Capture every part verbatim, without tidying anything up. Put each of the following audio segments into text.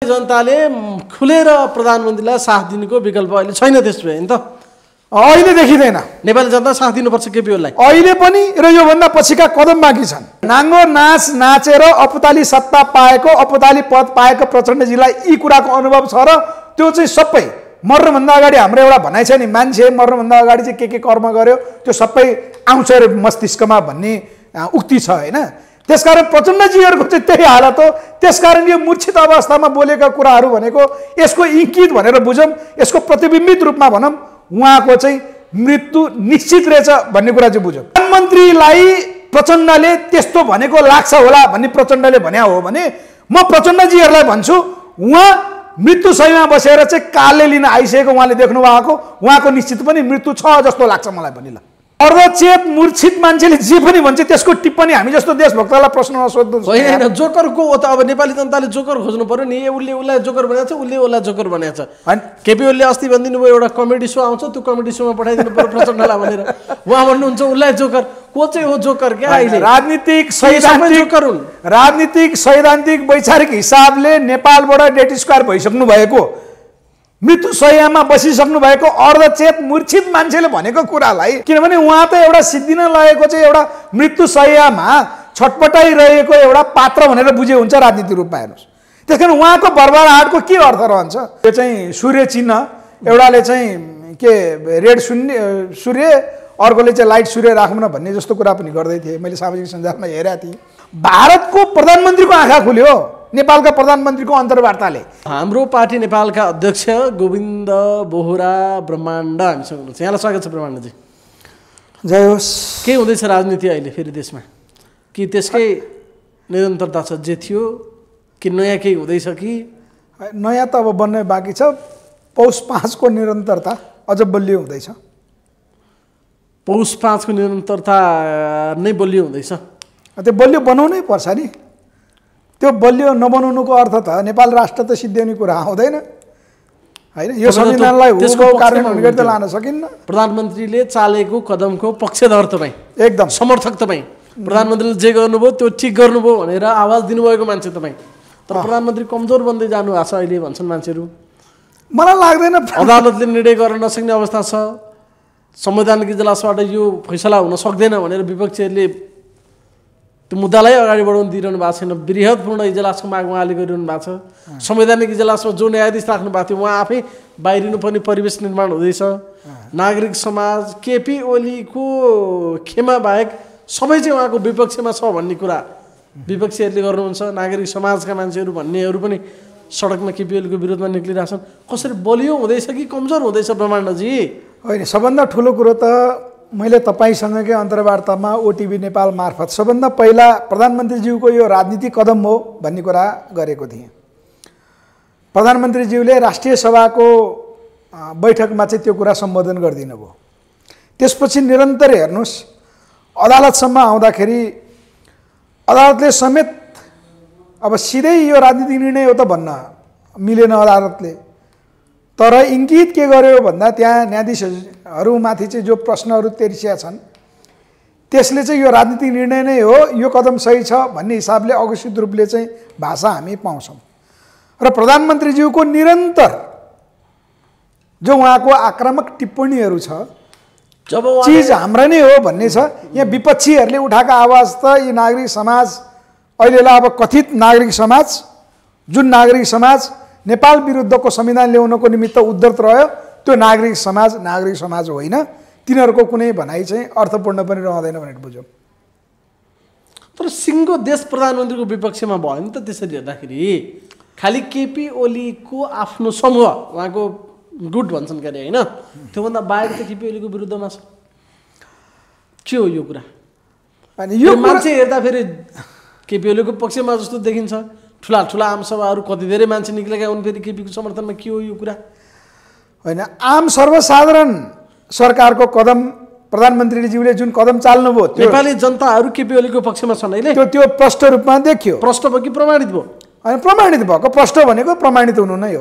जनताले खुलेर प्रधानमन्त्रीलाई साथ दिनुको विकल्प अहिले छैन त्यसो भए नि त अहिले देखिँदैन नेपाली जनता साथ दिनुपर्छ केपी ओलीलाई अहिले पनि र योभन्दा पछिका कदम बाँकी छन् नाङ्गो नाच नाचेर अपुताली सत्ता पाएको अपुताली पद पाएको प्रचण्डजीलाई यी कुराको अनुभव छ र त्यो चाहिँ सबै मर्नुभन्दा अगाडि हाम्रो एउटा भनाइ छ नि मान्छे मर्नुभन्दा अगाडि चाहिँ के के कर्म गर्यो त्यो सबै आउँछ अरे मस्तिष्कमा भन्ने उक्ति छ होइन त्यसकारण प्रचण्डजीहरूको चाहिँ त्यही हालत हो त्यसकारण यो मूर्छित अवस्थामा बोलेका कुराहरू भनेको यसको इङ्कित भनेर बुझौँ यसको प्रतिबिम्बित रूपमा भनौँ उहाँको चाहिँ मृत्यु निश्चित रहेछ भन्ने कुरा चाहिँ बुझौँ प्रधानमन्त्रीलाई प्रचण्डले त्यस्तो भनेको लाग्छ होला भन्ने प्रचण्डले भन्या हो भने म प्रचण्डजीहरूलाई भन्छु उहाँ मृत्यु शैलीमा बसेर चाहिँ कालले लिन आइसकेको उहाँले देख्नु भएको उहाँको निश्चित पनि मृत्यु छ जस्तो लाग्छ मलाई पनि ल अर्धचेत मूर्छित मान्छेले जे पनि भन्छ त्यसको टिप्पणी हामी जस्तो देशभक्तलाई प्रश्न नसोध्नु होइन जोकरको त अब नेपाली जनताले जोकर खोज्नु पर्यो नि उसले उसलाई जोकर बनाएको छ उसले उसलाई जोकर बनाएको छ केपी ओलीले अस्ति भनिदिनु भयो एउटा कमेडी सो आउँछ त्यो कमेडी सोमा पठाइदिनु पर्यो प्रचण्डलाई भनेर उहाँ भन्नुहुन्छ उसलाई जोकर को चाहिँ हो जोकर क्या अहिले राजनीतिक सैद्धान्तिक राजनीतिक सैद्धान्तिक वैचारिक हिसाबले नेपालबाट डेट स्क्वायर भइसक्नु भएको मृत्यु शय्यामा बसिसक्नु भएको अर्धचेत मूर्छित मान्छेले भनेको कुरालाई किनभने उहाँ त एउटा सिद्धिन लागेको चाहिँ एउटा मृत्यु शय्यामा छटपटाइरहेको एउटा पात्र भनेर बुझे हुन्छ राजनीतिक रूपमा हेर्नुहोस् त्यसकारण उहाँको बर्बराहटको के अर्थ रहन्छ त्यो चाहिँ सूर्य चिन्ह एउटाले चाहिँ के रेड शून्य सूर्य अर्कोले चाहिँ लाइट सूर्य राखौँ न भन्ने जस्तो कुरा पनि गर्दै थिए मैले सामाजिक सञ्जालमा हेरेको थिएँ भारतको प्रधानमन्त्रीको आँखा खुल्यो नेपालका प्रधानमन्त्रीको अन्तर्वार्ताले हाम्रो पार्टी नेपालका अध्यक्ष गोविन्द बोहरा ब्रह्माण्ड हामीसँग हुनुहुन्छ यहाँलाई स्वागत छ ब्रह्माण्डजी जय होस् के हुँदैछ राजनीति अहिले फेरि देशमा कि त्यसकै निरन्तरता छ जे थियो कि नयाँ केही हुँदैछ कि नयाँ त अब बन्नै बाँकी छ पौष पाँचको निरन्तरता अझ बलियो हुँदैछ पौष पाँचको निरन्तरता नै बलियो हुँदैछ त्यो बलियो बनाउनै पर्छ नि त्यो बलियो नबनाउनुको अर्थ त नेपाल राष्ट्र त सिद्धिने कुरा आउँदैन होइन यो संविधानलाई त्यसको कार्यान्वयन गरी त लान सकिन्न प्रधानमन्त्रीले चालेको कदमको पक्षधर तपाईँ एकदम समर्थक तपाईँ प्रधानमन्त्रीले जे गर्नुभयो त्यो ठिक गर्नुभयो भनेर आवाज दिनुभएको मान्छे तपाईँ तर प्रधानमन्त्री कमजोर बन्दै जानु भएको छ अहिले भन्छन् मान्छेहरू मलाई लाग्दैन अदालतले निर्णय गर्न नसक्ने अवस्था छ संवैधानिक इजलासबाट यो फैसला हुन सक्दैन भनेर विपक्षीहरूले त्यो मुद्दालाई अगाडि बढाउन दिइरहनु भएको छैन वृहत्पूर्ण इजलासको माग उहाँले गरिरहनु भएको छ संवैधानिक इजलासमा जो न्यायाधीश राख्नु भएको थियो उहाँ आफै बाहिरिनु पर्ने परिवेश निर्माण हुँदैछ नागरिक समाज केपी ओलीको खेमा बाहेक सबै चाहिँ उहाँको विपक्षमा छ भन्ने कुरा विपक्षीहरूले गर्नुहुन्छ नागरिक समाजका मान्छेहरू भन्नेहरू पनि सडकमा केपी ओलीको विरोधमा निक्लिरहेछन् कसरी बलियो हुँदैछ कि कमजोर हुँदैछ ब्रह्माण्डजी होइन सबभन्दा ठुलो कुरो त मैले तपाईँसँगकै अन्तर्वार्तामा ओटिभी नेपाल मार्फत सबभन्दा पहिला प्रधानमन्त्रीज्यूको यो राजनीतिक कदम हो भन्ने कुरा गरेको थिएँ प्रधानमन्त्रीज्यूले राष्ट्रिय सभाको बैठकमा चाहिँ त्यो कुरा सम्बोधन गरिदिनु भयो त्यसपछि निरन्तर हेर्नुहोस् अदालतसम्म आउँदाखेरि अदालतले समेत अब सिधै यो राजनीतिक निर्णय हो त भन्न मिलेन अदालतले तर इङ्गित के गर्यो भन्दा त्यहाँ न्यायाधीशहरूमाथि चाहिँ जो प्रश्नहरू तेर्सिया छन् त्यसले चाहिँ यो राजनीतिक निर्णय नै हो यो कदम सही छ भन्ने हिसाबले अघोषित रूपले चाहिँ भाषा हामी पाउँछौँ र प्रधानमन्त्रीज्यूको निरन्तर जो उहाँको आक्रामक टिप्पणीहरू छ जब चिज हाम्रा नै हो भन्ने छ यहाँ विपक्षीहरूले उठाएको आवाज त यी नागरिक समाज अहिलेलाई अब कथित नागरिक समाज जुन नागरिक समाज नेपाल विरुद्धको संविधान ल्याउनको निमित्त उद्धत रह्यो त्यो नागरिक समाज नागरिक समाज होइन तिनीहरूको कुनै भनाइ चाहिँ अर्थपूर्ण पनि रहँदैन भनेर बुझौँ तर सिङ्गो देश प्रधानमन्त्रीको विपक्षमा भयो नि त त्यसरी हेर्दाखेरि खालि केपी ओलीको आफ्नो समूह उहाँको गुट भन्छन् के अरे होइन त्योभन्दा बाहेक त केपी ओलीको विरुद्धमा छ के हो यो कुरा अनि यो मान्छे हेर्दाखेरि केपी ओलीको पक्षमा जस्तो देखिन्छ ठुला ठुला आमसभाहरू कति धेरै मान्छे निक्लेका हुन् फेरि केपीको समर्थनमा के हो यो कुरा होइन आम सर्वसाधारण सरकारको कदम प्रधानमन्त्रीज्यूले जुन कदम चाल्नुभयो नेपाली जनताहरू केपी ओलीको पक्षमा छन् अहिले त्यो त्यो प्रष्ट रूपमा देखियो प्रष्ट भयो कि प्रमाणित भयो होइन प्रमाणित भएको प्रष्ट भनेको प्रमाणित हुनु नै हो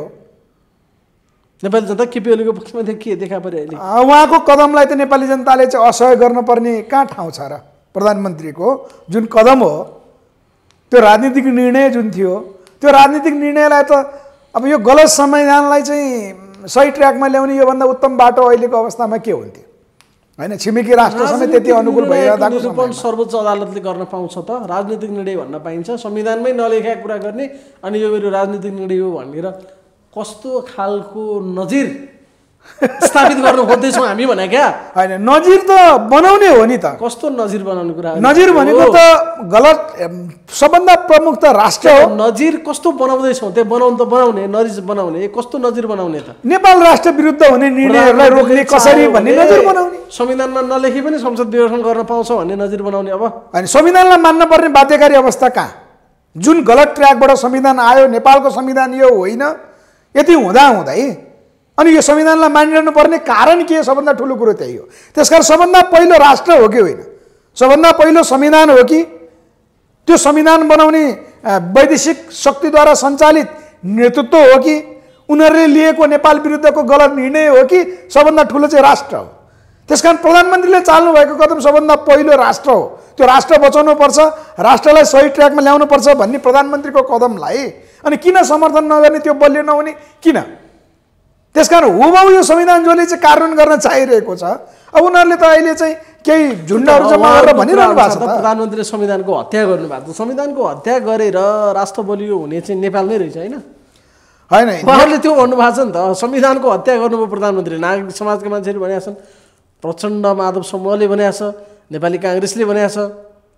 नेपाली जनता केपी ओलीको पक्षमा के देखा पर्यो अहिले उहाँको कदमलाई त नेपाली जनताले चाहिँ असहयोग गर्नुपर्ने कहाँ ठाउँ छ र प्रधानमन्त्रीको जुन कदम हो त्यो राजनीतिक निर्णय जुन थियो त्यो राजनीतिक निर्णयलाई त अब यो गलत संविधानलाई चाहिँ सही ट्र्याकमा ल्याउने योभन्दा उत्तम बाटो अहिलेको अवस्थामा के हुन्थ्यो हैन छिमेकी राष्ट्र समेत त्यति अनुकूल भइरहेको निरूपण सर्वोच्च अदालतले गर्न पाउँछ त राजनीतिक निर्णय भन्न पाइन्छ संविधानमै नलेखेका कुरा गर्ने अनि यो मेरो राजनीतिक निर्णय हो भनेर कस्तो खालको नजिर स्थापित गर्न खोज्दैछौँ हामी भने क्या हैन नजिर त बनाउने हो नि त कस्तो नजिर बनाउने कुरा नजिर भनेको त गलत सबभन्दा प्रमुख त राष्ट्र हो नजिर कस्तो बनाउँदैछौँ त्यो बनाउनु त बनाउने नजिर बनाउने कस्तो नजिर बनाउने त नेपाल राष्ट्र विरुद्ध हुने निर्णयहरूलाई रोक्ने कसरी भन्ने नजिर बनाउने संविधानमा नलेखी पनि संसद विघटन गर्न पाउँछ भन्ने नजिर बनाउने अब अनि संविधानलाई मान्न पर्ने बाध्यकारी अवस्था कहाँ जुन गलत ट्र्याकबाट संविधान आयो नेपालको संविधान यो होइन यति हुँदा हुँदै अनि यो संविधानलाई मानिरहनु पर्ने कारण के सबभन्दा ठुलो कुरो त्यही हो त्यसकारण सबभन्दा पहिलो राष्ट्र हो कि होइन सबभन्दा पहिलो संविधान हो कि त्यो संविधान बनाउने वैदेशिक शक्तिद्वारा सञ्चालित नेतृत्व हो कि उनीहरूले लिएको नेपाल विरुद्धको गलत निर्णय हो कि सबभन्दा ठुलो चाहिँ राष्ट्र हो त्यसकारण प्रधानमन्त्रीले चाल्नु भएको कदम सबभन्दा पहिलो राष्ट्र हो त्यो राष्ट्र बचाउनु पर्छ राष्ट्रलाई सही ट्र्याकमा ल्याउनु पर्छ भन्ने प्रधानमन्त्रीको कदमलाई अनि किन समर्थन नगर्ने त्यो बलियो नहुने किन त्यसकारण हुबहु यो संविधान जसले चाहिँ कार्यान्वयन गर्न चाहिरहेको छ अब उनीहरूले त अहिले चाहिँ केही झुन्डहरू जम्मा गरेर भनिरहनु भएको छ प्रधानमन्त्रीले संविधानको हत्या गर्नुभएको छ संविधानको हत्या गरेर राष्ट्र बलियो हुने चाहिँ नेपालमै रहेछ होइन होइन उहाँहरूले त्यो भन्नुभएको छ नि त संविधानको हत्या गर्नुभयो प्रधानमन्त्री नागरिक समाजका मान्छेहरू भनेका छन् प्रचण्ड माधव समूहले भनेका छ नेपाली काङ्ग्रेसले भनेका छ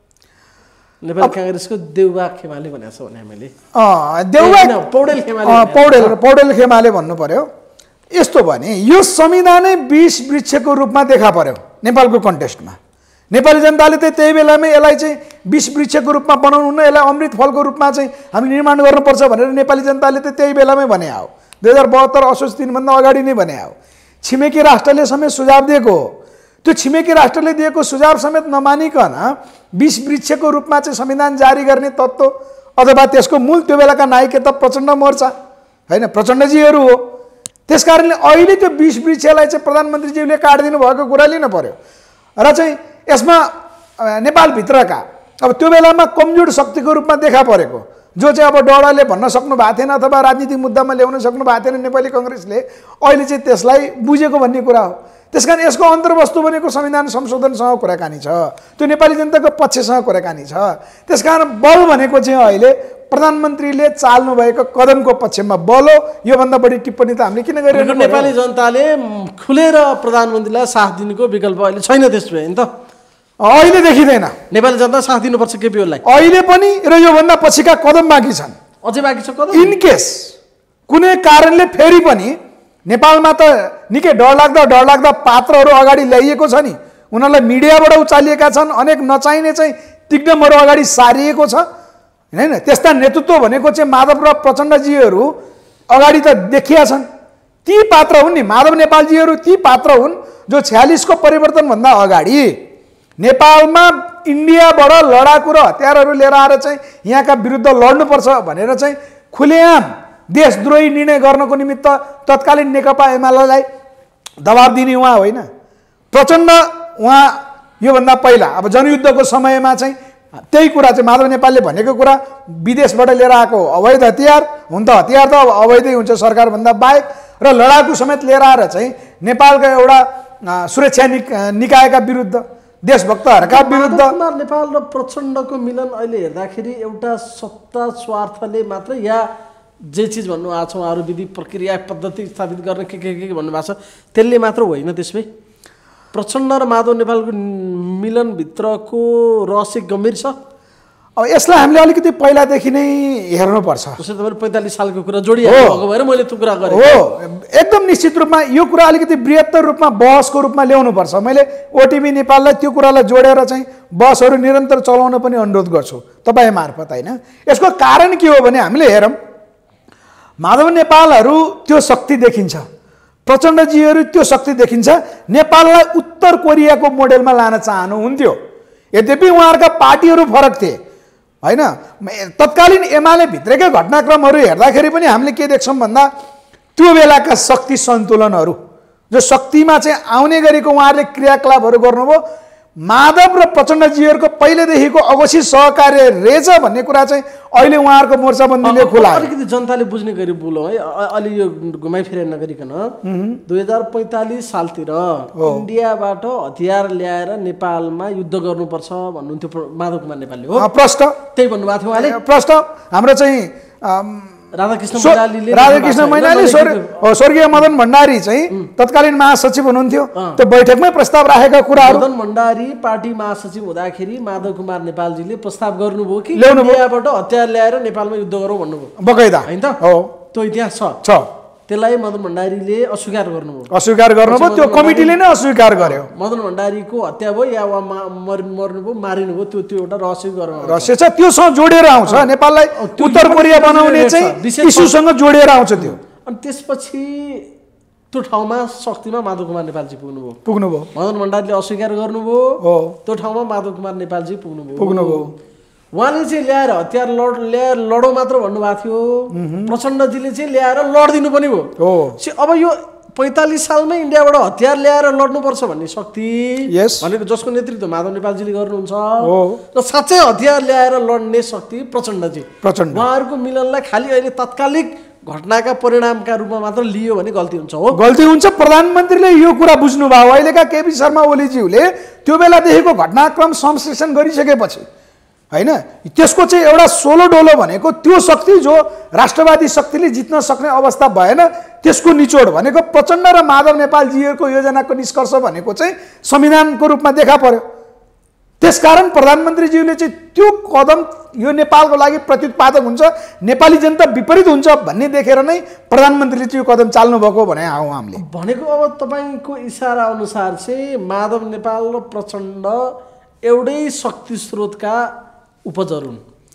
नेपाली काङ्ग्रेसको देउबा खेमाले भनेको छ भने हामीले देउबा पौडेल खेमाले पौडेल पौडेल खेमाले भन्नु पर्यो यस्तो भने यो संविधानै विष वृक्षको रूपमा देखा पर्यो नेपालको कन्टेस्टमा नेपाली जनताले चाहिँ त्यही बेलामै यसलाई चाहिँ विष वृक्षको रूपमा बनाउनु न यसलाई अमृत फलको रूपमा चाहिँ हामी निर्माण गर्नुपर्छ भनेर नेपाली जनताले त त्यही बेलामै भने हो दुई हजार बहत्तर असोज तिनभन्दा अगाडि नै भने हो छिमेकी राष्ट्रले समेत सुझाव दिएको हो त्यो छिमेकी राष्ट्रले दिएको सुझाव समेत नमानिकन विष वृक्षको रूपमा चाहिँ संविधान जारी गर्ने तत्त्व अथवा त्यसको मूल त्यो बेलाका नायक त प्रचण्ड मोर्चा होइन प्रचण्डजीहरू हो त्यस कारणले अहिले त्यो विष वृक्षलाई चाहिँ प्रधानमन्त्रीज्यूले काटिदिनु भएको कुरा लिन पर्यो र चाहिँ यसमा नेपालभित्रका अब त्यो बेलामा कमजोर शक्तिको रूपमा देखा परेको जो चाहिँ अब डडाले भन्न सक्नु भएको थिएन अथवा राजनीतिक मुद्दामा ल्याउन सक्नु भएको थिएन नेपाली कङ्ग्रेसले अहिले चाहिँ त्यसलाई बुझेको भन्ने कुरा हो त्यसकारण यसको अन्तर्वस्तु भनेको संविधान संशोधनसँग कुराकानी छ त्यो नेपाली जनताको पक्षसँग कुराकानी छ त्यसकारण बल भनेको चाहिँ अहिले प्रधानमन्त्रीले चाल्नु भएको कदमको पक्षमा बल हो योभन्दा बढी टिप्पणी त हामीले किन गरिरहेको नेपाली जनताले खुलेर प्रधानमन्त्रीलाई साथ दिनुको विकल्प अहिले छैन त्यसो भए नि त अहिले देखिँदैन नेपाली जनता साथ दिनुपर्छ केपी ओलीलाई अहिले पनि र योभन्दा पछिका कदम बाँकी छन् अझै बाँकी छ कदम इन केस कुनै कारणले फेरि पनि नेपालमा त निकै डरलाग्दा डरलाग्दा पात्रहरू अगाडि ल्याइएको छ नि उनीहरूलाई मिडियाबाट उचालिएका छन् अनेक नचाहिने चाहिँ तिग्नमहरू अगाडि सारिएको छ होइन त्यस्ता नेतृत्व भनेको चाहिँ माधव र प्रचण्डजीहरू अगाडि त देखिया छन् ती पात्र हुन् नि माधव नेपालजीहरू ती पात्र हुन् जो छयालिसको परिवर्तनभन्दा अगाडि नेपालमा इन्डियाबाट लडाकु र हतियारहरू लिएर आएर चाहिँ यहाँका विरुद्ध लड्नुपर्छ भनेर चाहिँ खुलेआम देशद्रोही निर्णय गर्नको निमित्त तत्कालीन नेकपा एमालेलाई दबाब दिने उहाँ होइन प्रचण्ड उहाँ योभन्दा पहिला अब जनयुद्धको समयमा चाहिँ त्यही कुरा चाहिँ माधव नेपालले भनेको कुरा विदेशबाट लिएर आएको अवैध हतियार हुन त हतियार त अब अवैधै हुन्छ सरकारभन्दा बाहेक र लडाकु समेत लिएर आएर चाहिँ नेपालका एउटा सुरक्षा निकायका विरुद्ध देशभक्तहरूका विरुद्ध नेपाल र प्रचण्डको मिलन अहिले हेर्दाखेरि एउटा सत्ता स्वार्थले मात्र या जे चिज भन्नु भएको छ उहाँहरू विधि प्रक्रिया पद्धति स्थापित गर्न के के के भन्नुभएको छ त्यसले मात्र होइन त्यसमै प्रचण्ड र माधव नेपालको मिलनभित्रको रहस्य गम्भीर छ अब यसलाई हामीले अलिकति पहिलादेखि नै हेर्नुपर्छ उसले तपाईँ पैँतालिस सालको कुरा जोडिहाल्नु भएको भएर मैले त्यो कुरा गरेँ हो एकदम निश्चित रूपमा यो कुरा अलिकति बृहत्तर रूपमा बहसको रूपमा ल्याउनुपर्छ मैले ओटिभी नेपाललाई त्यो कुरालाई जोडेर चाहिँ बहसहरू निरन्तर चलाउन पनि अनुरोध गर्छु तपाईँ मार्फत होइन यसको कारण के हो भने हामीले हेरौँ माधव नेपालहरू त्यो शक्ति देखिन्छ प्रचण्डजीहरू त्यो शक्ति देखिन्छ नेपाललाई उत्तर कोरियाको मोडेलमा लान चाहनुहुन्थ्यो यद्यपि उहाँहरूका पार्टीहरू फरक थिए होइन तत्कालीन एमाले भित्रकै घटनाक्रमहरू हेर्दाखेरि पनि हामीले के देख्छौँ भन्दा त्यो बेलाका शक्ति सन्तुलनहरू जो शक्तिमा चाहिँ आउने गरेको उहाँहरूले क्रियाकलापहरू गर्नुभयो माधव र प्रचण्डजीहरूको पहिलेदेखिको अवश्य सहकार्य रहेछ भन्ने कुरा चाहिँ अहिले उहाँहरूको मोर्चाबन्दीले खुला अलिकति जनताले बुझ्ने गरी बोलौँ है अलि यो घुमाइ फिराइ नगरिकन दुई हजार पैँतालिस सालतिर इन्डियाबाट हतियार ल्याएर नेपालमा युद्ध गर्नुपर्छ भन्नुहुन्थ्यो माधव कुमार नेपालले हो प्रश्न त्यही भन्नुभएको थियो उहाँले प्रश्न हाम्रो चाहिँ राधाकृष्ण मैनालीले राधाकृष्ण मैनाली स्वर्गीय मदन भण्डारी चाहिँ तत्कालीन महासचिव हुनुहुन्थ्यो त्यो बैठकमै प्रस्ताव राखेका कुराहरू मदन भण्डारी पार्टी महासचिव हुँदाखेरि माधव कुमार नेपालजीले प्रस्ताव गर्नुभयो कि इन्डियाबाट हतियार ल्याएर नेपालमा युद्ध गरौँ भन्नुभयो बगैदा हैन त हो त्यो इतिहास छ छ त्यसलाई मदन भण्डारीले अस्वीकार गर्नुभयो अस्वीकार गर्नुभयो त्यो कमिटीले नै अस्वीकार गर्यो मदन भण्डारीको हत्या भयो या मर्नुभयो मारिनुभयो त्यो त्यो एउटा रहस्य गर्नु रहस्य छ त्योसँग जोडेर आउँछ नेपाललाई उत्तर कोरिया बनाउने चाहिँ इस्युसँग जोडेर आउँछ त्यो अनि त्यसपछि त्यो ठाउँमा शक्तिमा माधव कुमार नेपालजी पुग्नुभयो पुग्नुभयो मदन भण्डारीले अस्वीकार गर्नुभयो हो त्यो ठाउँमा माधव कुमार नेपालजी पुग्नुभयो पुग्नुभयो उहाँले चाहिँ ल्याएर हतियार लड ल्याएर लडौँ मात्र भन्नुभएको थियो प्रचण्डजीले चाहिँ ल्याएर लडिदिनु पनि भयो अब यो पैँतालिस सालमै इन्डियाबाट हतियार ल्याएर लड्नुपर्छ भन्ने शक्ति भनेको जसको नेतृत्व माधव नेपालजीले गर्नुहुन्छ र साँच्चै हतियार ल्याएर लड्ने शक्ति प्रचण्डजी प्रचण्ड उहाँहरूको मिलनलाई खालि अहिले तात्कालिक घटनाका परिणामका रूपमा मात्र लियो भने गल्ती हुन्छ हो गल्ती हुन्छ प्रधानमन्त्रीले यो कुरा बुझ्नुभयो अहिलेका केपी शर्मा ओलीज्यूले त्यो बेलादेखिको घटनाक्रम संश्लेषण गरिसकेपछि हैन त्यसको चाहिँ एउटा सोलो डोलो भनेको त्यो शक्ति जो राष्ट्रवादी शक्तिले जित्न सक्ने अवस्था भएन त्यसको निचोड भनेको प्रचण्ड र माधव नेपालजीहरूको योजनाको निष्कर्ष भनेको चाहिँ संविधानको रूपमा देखा पर्यो त्यसकारण प्रधानमन्त्रीज्यूले चाहिँ त्यो कदम यो नेपालको लागि प्रत्युत्पादक हुन्छ नेपाली जनता विपरीत हुन्छ भन्ने देखेर नै प्रधानमन्त्रीले चाहिँ यो कदम चाल्नु भएको भने आऊ हामीले भनेको अब तपाईको इशारा अनुसार चाहिँ माधव नेपाल र प्रचण्ड एउटै शक्ति स्रोतका उपजहरू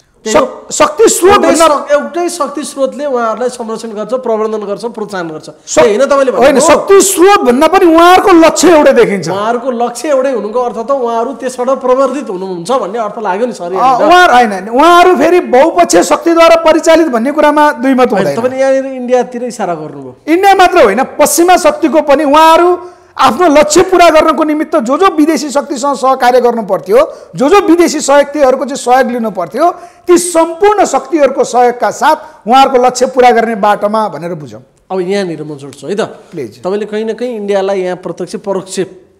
शक्ति स्रोत एउटै शक्ति स्रोतले उहाँहरूलाई संरक्षण गर्छ प्रबन्धन गर्छ प्रोत्साहन गर्छ हैन तपाईले हैन शक्ति स्रोत भन्दा पनि उहाँहरूको लक्ष्य एउटै देखिन्छ उहाँहरूको लक्ष्य एउटै हुनुको अर्थ त उहाँहरू त्यसबाट प्रवर्धित हुनुहुन्छ भन्ने अर्थ लाग्यो नि सर उहाँहरू हैन उहाँहरू फेरि बहुपक्षीय शक्तिद्वारा परिचालित भन्ने कुरामा दुई मत हुँदैन तपाईले यहाँनिर इन्डियातिर इशारा गर्नुभयो इन्डिया मात्र होइन पश्चिमा शक्तिको पनि उहाँहरू आफ्नो लक्ष्य पूरा गर्नको निमित्त जो जो विदेशी शक्तिसँग सहकार्य गर्नु पर्थ्यो जो जो विदेशी शक्तिहरूको चाहिँ सहयोग लिनु पर्थ्यो ती सम्पूर्ण शक्तिहरूको सहयोगका साथ उहाँहरूको लक्ष्य पूरा गर्ने बाटोमा भनेर बुझौँ अब यहाँनिर म जोड्छु है त प्लिज तपाईँले कहीँ न कहीँ इन्डियालाई यहाँ प्रत्यक्ष परोक्ष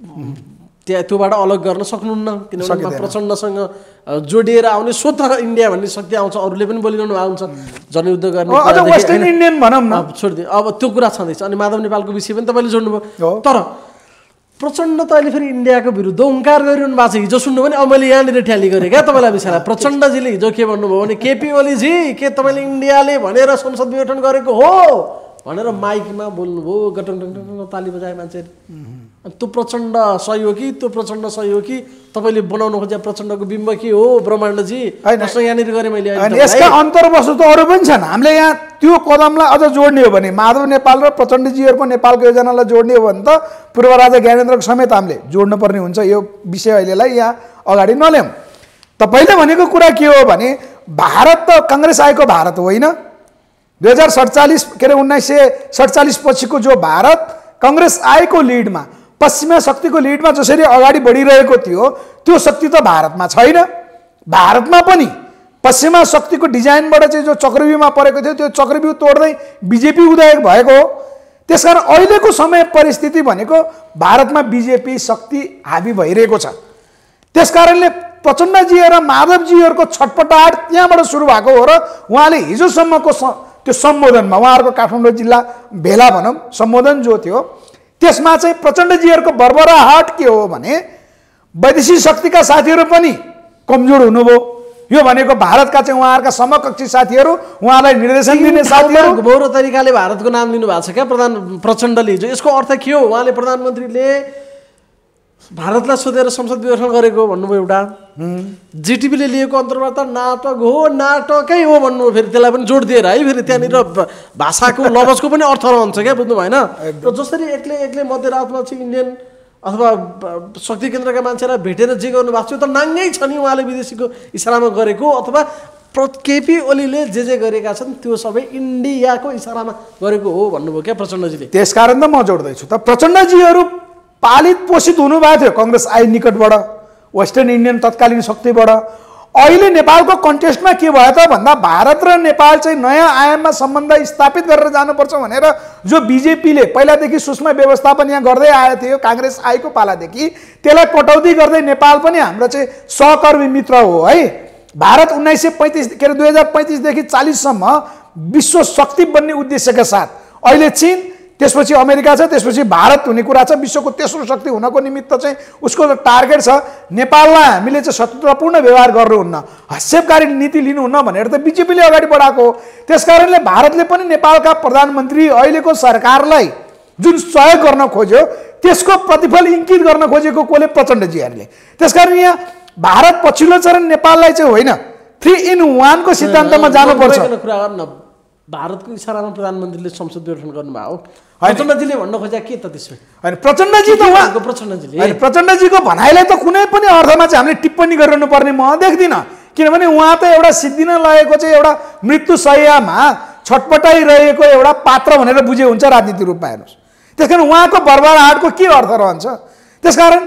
त्यहाँ त्योबाट अलग गर्न सक्नुहुन्न किनभने प्रचण्डसँग जोडिएर आउने स्वतः इन्डिया भन्ने शक्ति आउँछ अरूले पनि बोलिरहनु भएको हुन्छ जनयुद्ध गर्ने वेस्टर्न इन्डियन भनौँ न छोडिदियो अब त्यो कुरा छँदैछ अनि माधव नेपालको विषय पनि तपाईँले जोड्नुभयो तर प्रचण्ड त अहिले फेरि इन्डियाको विरुद्ध हुङ्कार गरिरहनु भएको छ हिजो सुन्नु भने अब मैले यहाँनिर ठ्याली गरेँ क्या तपाईँलाई विषयलाई प्रचण्डजीले हिजो के भन्नुभयो भने केपी ओलीजी के तपाईँले इन्डियाले भनेर संसद विघटन गरेको हो भनेर माइकमा बोल्नुभयो गटङ टङ टङ ताली बजाए मान्छे त्यो प्रचण्ड सही हो कि त्यो प्रचण्ड सही हो कि तपाईँले बनाउनु खोजे प्रचण्डको बिम्ब के हो ब्रह्माण्डजी प्रश्न यहाँनिर गरेँ मैले यसका अन्तर्वस्तु त अरू पनि छन् हामीले यहाँ त्यो कदमलाई अझ जोड्ने हो भने माधव नेपाल र प्रचण्डजीहरूको नेपालको योजनालाई जोड्ने हो भने त पूर्व राजा ज्ञानेन्द्रको समेत हामीले जोड्नुपर्ने हुन्छ यो विषय अहिलेलाई यहाँ अगाडि नल्याउँ तपाईँले भनेको कुरा के हो भने भारत त काङ्ग्रेस आएको भारत होइन दुई हजार सडचालिस के अरे उन्नाइस सय सडचालिस पछिको जो भारत काङ्ग्रेस आएको लिडमा पश्चिमा शक्तिको लिडमा जसरी अगाडि बढिरहेको थियो त्यो शक्ति त भारतमा छैन भारतमा पनि पश्चिमा शक्तिको डिजाइनबाट चाहिँ जो चक्रव्यूहमा परेको थियो त्यो चक्रव्यूह तोड्दै बिजेपी उदय भएको हो त्यसकारण अहिलेको समय परिस्थिति भनेको भारतमा बिजेपी शक्ति हाबी भइरहेको छ त्यसकारणले प्रचण्डजी र माधवजीहरूको छटपटाहट त्यहाँबाट सुरु भएको हो र उहाँले हिजोसम्मको त्यो सम्बोधनमा उहाँहरूको काठमाडौँ जिल्ला भेला भनौँ सम्बोधन जो थियो त्यसमा चाहिँ प्रचण्डजीहरूको बर्बराहट के हो भने वैदेशिक शक्तिका साथीहरू पनि कमजोर हुनुभयो यो भनेको भारतका चाहिँ उहाँहरूका समकक्षी साथीहरू उहाँलाई निर्देशन दिने साथीहरू गौरव तरिकाले भारतको नाम लिनु भएको छ क्या प्रधान प्रचण्डले हिजो यसको अर्थ के हो उहाँले प्रधानमन्त्रीले भारतलाई सोधेर संसद विघटन गरेको भन्नुभयो एउटा जिटिपीले लिएको अन्तर्वार्ता नाटक हो नाटकै हो भन्नु फेरि त्यसलाई पनि जोड दिएर है फेरि त्यहाँनिर भाषाको लवजको पनि अर्थ रहन्छ क्या बुझ्नु भएन र जसरी एक्लै एक्लै मध्यरातमा चाहिँ इन्डियन अथवा शक्ति केन्द्रका मान्छेलाई भेटेर जे गर्नु भएको छ त नाङ्गै छ नि उहाँले विदेशीको इसारामा गरेको अथवा केपी ओलीले जे जे गरेका छन् त्यो सबै इन्डियाको इसारामा गरेको हो भन्नुभयो क्या प्रचण्डजीले त्यसकारण त म जोड्दैछु त प्रचण्डजीहरू पालित पोषित हुनुभएको थियो काङ्ग्रेस आई निकटबाट वेस्टर्न इन्डियन तत्कालीन शक्तिबाट। अहिले नेपालको कन्टेस्टमा के भयो त भन्दा भारत र नेपाल चाहिँ नयाँ आयाममा सम्बन्ध स्थापित गरेर जानुपर्छ भनेर जो बिजेपीले पहिलादेखि सूक्ष्म व्यवस्थापन यहाँ गर्दै आएको थियो काङ्ग्रेस आएको पालादेखि, त्यसलाई कटौती गर्दै नेपाल पनि हाम्रो चाहिँ सहकर्मी मित्र हो है। भारत उन्नाइस सय पैँतिस के अरे दुई हजार पैँतिसदेखि चालिससम्म विश्व शक्ति बन्ने उद्देश्यका साथ अहिले चीन, त्यसपछि अमेरिका छ, त्यसपछि भारत हुने कुरा छ। विश्वको तेस्रो शक्ति हुनको निमित्त चाहिँ उसको टार्गेट छ। नेपाललाई हामीले चाहिँ शत्रुतापूर्ण व्यवहार गर्नुहुन्न, हस्तक्षेपकारी नीति लिनुहुन्न भनेर त बिजेपीले अगाडि बढाएको हो। त्यसकारणले भारतले पनि नेपालका प्रधानमन्त्री अहिलेको सरकारलाई जुन सहयोग गर्न खोज्यो त्यसको प्रतिफल इङ्गित गर्न खोजेको कोले प्रचण्डजीहरूले। त्यसकारण यहाँ भारत पछिल्लो चरण नेपाललाई चाहिँ होइन थ्री इन वानको सिद्धान्तमा जानुपर्छ। कुरा गर्न भारतको इसारामा प्रधानमन्त्रीले संसद गठन गर्नुभयो हो। प्रचण्डजीले भन्न खोजे के त त्यसो? होइन प्रचण्डजी त उहाँको प्रचण्डजीले होइन प्रचण्डजीको भनाइलाई त कुनै पनि अर्थमा चाहिँ हामीले टिप्पणी गरिरहनु पर्ने म देख्दिनँ। किनभने उहाँ त एउटा सिद्धिन लागेको चाहिँ एउटा मृत्यु शय्यामा छटपटाइरहेको एउटा पात्र भनेर बुझे हुन्छ राजनीतिक रूपमा हेर्नुहोस्। त्यसकारण उहाँको बर्बराहटको के अर्थ रहन्छ? त्यसकारण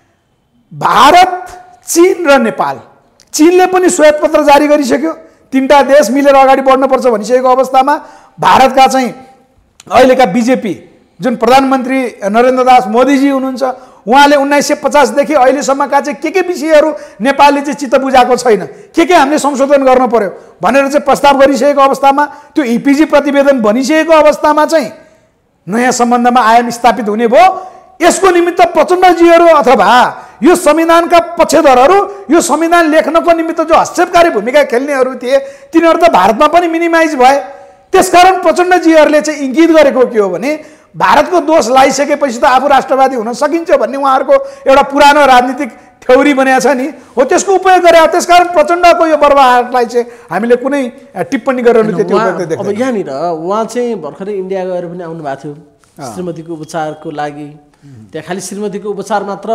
भारत, चीन र नेपाल, चीनले पनि श्वेतपत्र जारी गरिसक्यो, तीनटा देश मिलेर अगाडि बढ्नुपर्छ भनिसकेको अवस्थामा भारतका चाहिँ अहिलेका बिजेपी जुन प्रधानमन्त्री नरेन्द्र दास मोदीजी हुनुहुन्छ उहाँले उन्नाइस सय पचासदेखि अहिलेसम्मका चाहिँ के के विषयहरू नेपालले चाहिँ चित्त बुझाएको छैन, के के हामीले संशोधन गर्नु पर्यो भनेर चाहिँ प्रस्ताव गरिसकेको अवस्थामा, त्यो इपिजी प्रतिवेदन बनिसकेको अवस्थामा चाहिँ नयाँ सम्बन्धमा आयाम स्थापित हुने भयो। यसको निमित्त प्रचण्डजीहरू अथवा यो संविधानका पक्षधरहरू यो संविधान लेख्नको निमित्त जो हस्तक्षेपकारी भूमिका खेल्नेहरू थिए तिनीहरू त भारतमा पनि मिनिमाइज भए। त्यसकारण प्रचण्डजीहरूले चाहिँ इङ्गित गरेको के हो भने भारतको दोष लगाइसकेपछि त आफू राष्ट्रवादी हुन सकिन्छ भन्ने उहाँहरूको एउटा पुरानो राजनीतिक थ्योरी बनेको छ नि, हो त्यसको उपयोग गरे। त्यसकारण प्रचण्डको यो बर्बराहटलाई चाहिँ हामीले कुनै टिप्पणी गरेर त्यति उपयोग देख्दैन। अब यहाँनिर उहाँ चाहिँ भर्खरै इन्डिया गएर पनि आउनु भएको थियो श्रीमतीको उपचारको लागि। त्यहाँ खालि श्रीमतीको उपचार मात्र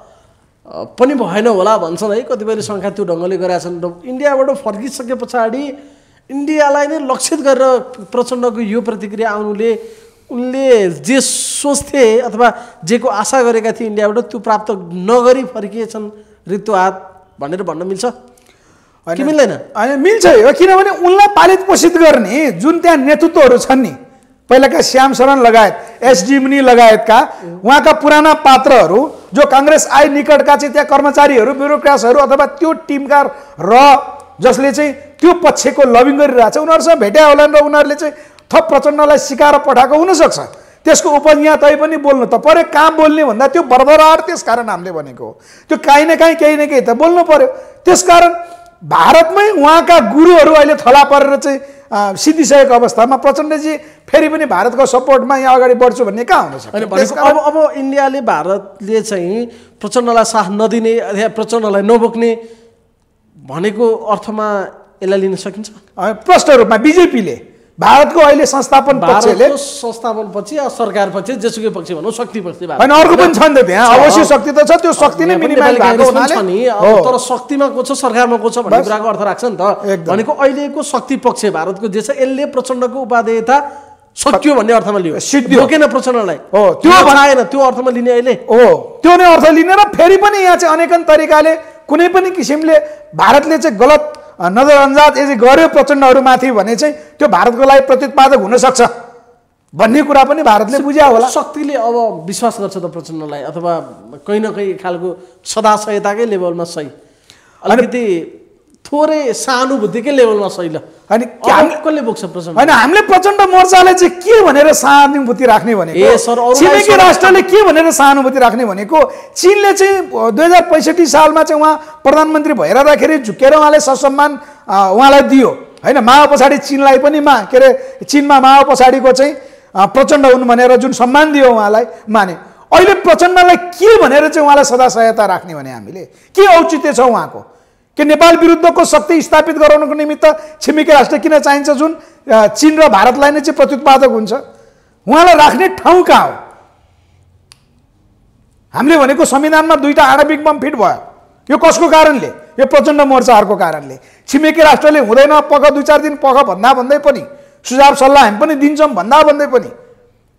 पनि भएन होला भन्छन् है कतिपयले, शङ्का त्यो ढङ्गले गरेका छन्। र इन्डियाबाट फर्किसके पछाडि इन्डियालाई नै लक्षित गरेर प्रचण्डको यो प्रतिक्रिया आउनुले उनले जे सोच्थे अथवा जेको आशा गरेका थिए इन्डियाबाट त्यो प्राप्त नगरी फर्किएछन् रित्तो हात भनेर भन्न मिल्छ कि मिल्दैन? होइन मिल्छ हो, किनभने उनलाई पालित पोषित गर्ने जुन त्यहाँ नेतृत्वहरू छन् नि, पहिलाका श्याम शरण लगायत एसडी मुनि लगायतका उहाँका पुराना पात्रहरू जो काङ्ग्रेस आई निकटका चाहिँ त्यहाँ कर्मचारीहरू ब्युरोक्राट्सहरू अथवा त्यो टिमका र जसले चाहिँ त्यो पक्षको लबिङ गरिरहेको छ उनीहरूसँग भेट्या होलान् र उनीहरूले चाहिँ थप प्रचण्डलाई सिकाएर पठाएको हुनसक्छ। त्यसको उपन्यास तै पनि बोल्नु त पर्यो, कहाँ बोल्ने भन्दा त्यो बर्बराहट त्यसकारण हामीले भनेको हो। त्यो काहीँ न काहीँ केही न केही त बोल्नु पर्यो। त्यसकारण भारतमै उहाँका गुरुहरू अहिले थला परेर चाहिँ सिद्धिसकेको अवस्थामा प्रचण्डजी फेरि पनि भारतको सपोर्टमा यहाँ अगाडि बढ्छु भन्ने कहाँ हुन सक्छ? अब अब इन्डियाले भारतले चाहिँ प्रचण्डलाई साथ नदिने अथवा प्रचण्डलाई नबोक्ने भनेको अर्थमा यसलाई लिन सकिन्छ? प्रष्ट रूपमा बिजेपीले भारतको अहिले संस्थापन पक्षले संस्थापन पक्ष या सरकार पक्ष जेसुकै पक्ष भनौँ शक्ति पक्ष होइन अर्को पनि छ नि त त्यहाँ अवश्य शक्ति त छ, त्यो शक्ति नै मिनिमाइज भएको हुनाले तर शक्तिमा को छ सरकारमा को छ भन्ने कुराको अर्थ राख्छ नि त। भनेको अहिलेको शक्ति पक्ष भारतको जे छ यसले प्रचण्डको उपादेयता सकियो भन्ने अर्थमा लियो, बोकेन प्रचण्डलाई हो त्यो बनाएन त्यो अर्थमा लिने अहिले हो त्यो नै अर्थ लिने। र फेरि पनि यहाँ चाहिँ अनेकन तरिकाले कुनै पनि किसिमले भारतले चाहिँ गलत नजरअन्दाज यदि गर्यो प्रचण्डहरूमाथि भने चाहिँ त्यो भारतको लागि प्रत्युत्पादक हुनसक्छ भन्ने कुरा पनि भारतले बुझ्या होला। शक्तिले अब विश्वास गर्छ त प्रचण्डलाई अथवा कहीँ न कहीँ खालको सदाशयताकै लेभलमा सही, अलिकति थोरै सहानुभूतिकै लेभलमा सही ल अनि कसले बोक्छ प्रचण्ड? होइन हामीले प्रचण्ड मोर्चाले चाहिँ के भनेर सहानुभूति राख्ने भनेको, छिमेकी राष्ट्रले के भनेर सहानुभूति राख्ने भनेको, चीनले चाहिँ दुई हजार पैँसठी सालमा चाहिँ उहाँ प्रधानमन्त्री भइरहँदाखेरि झुकेर उहाँले ससम्मान उहाँलाई दियो होइन। माओ पछाडि चीनलाई पनि मा के अरे चीनमा माओ पछाडिको चाहिँ प्रचण्ड हुन् भनेर जुन सम्मान दियो उहाँलाई माने। अहिले प्रचण्डलाई के भनेर चाहिँ उहाँलाई सदा सहायता राख्ने भने हामीले के औचित्य छ उहाँको कि नेपाल विरुद्धको शक्ति स्थापित गराउनको निमित्त छिमेकी राष्ट्र किन चाहिन्छ जुन चीन र भारतलाई नै चाहिँ प्रत्युत्पादक हुन्छ? उहाँलाई राख्ने ठाउँ कहाँ हो? हामीले भनेको संविधानमा दुईटा आणविक बम फिट भयो, यो कसको कारणले? यो प्रचण्ड मोर्चाहरूको कारणले। छिमेकी राष्ट्रले हुँदैन पख दुई चार दिन पख भन्दा भन्दै पनि सुझाव सल्लाह हामी पनि दिन्छौँ भन्दा भन्दै पनि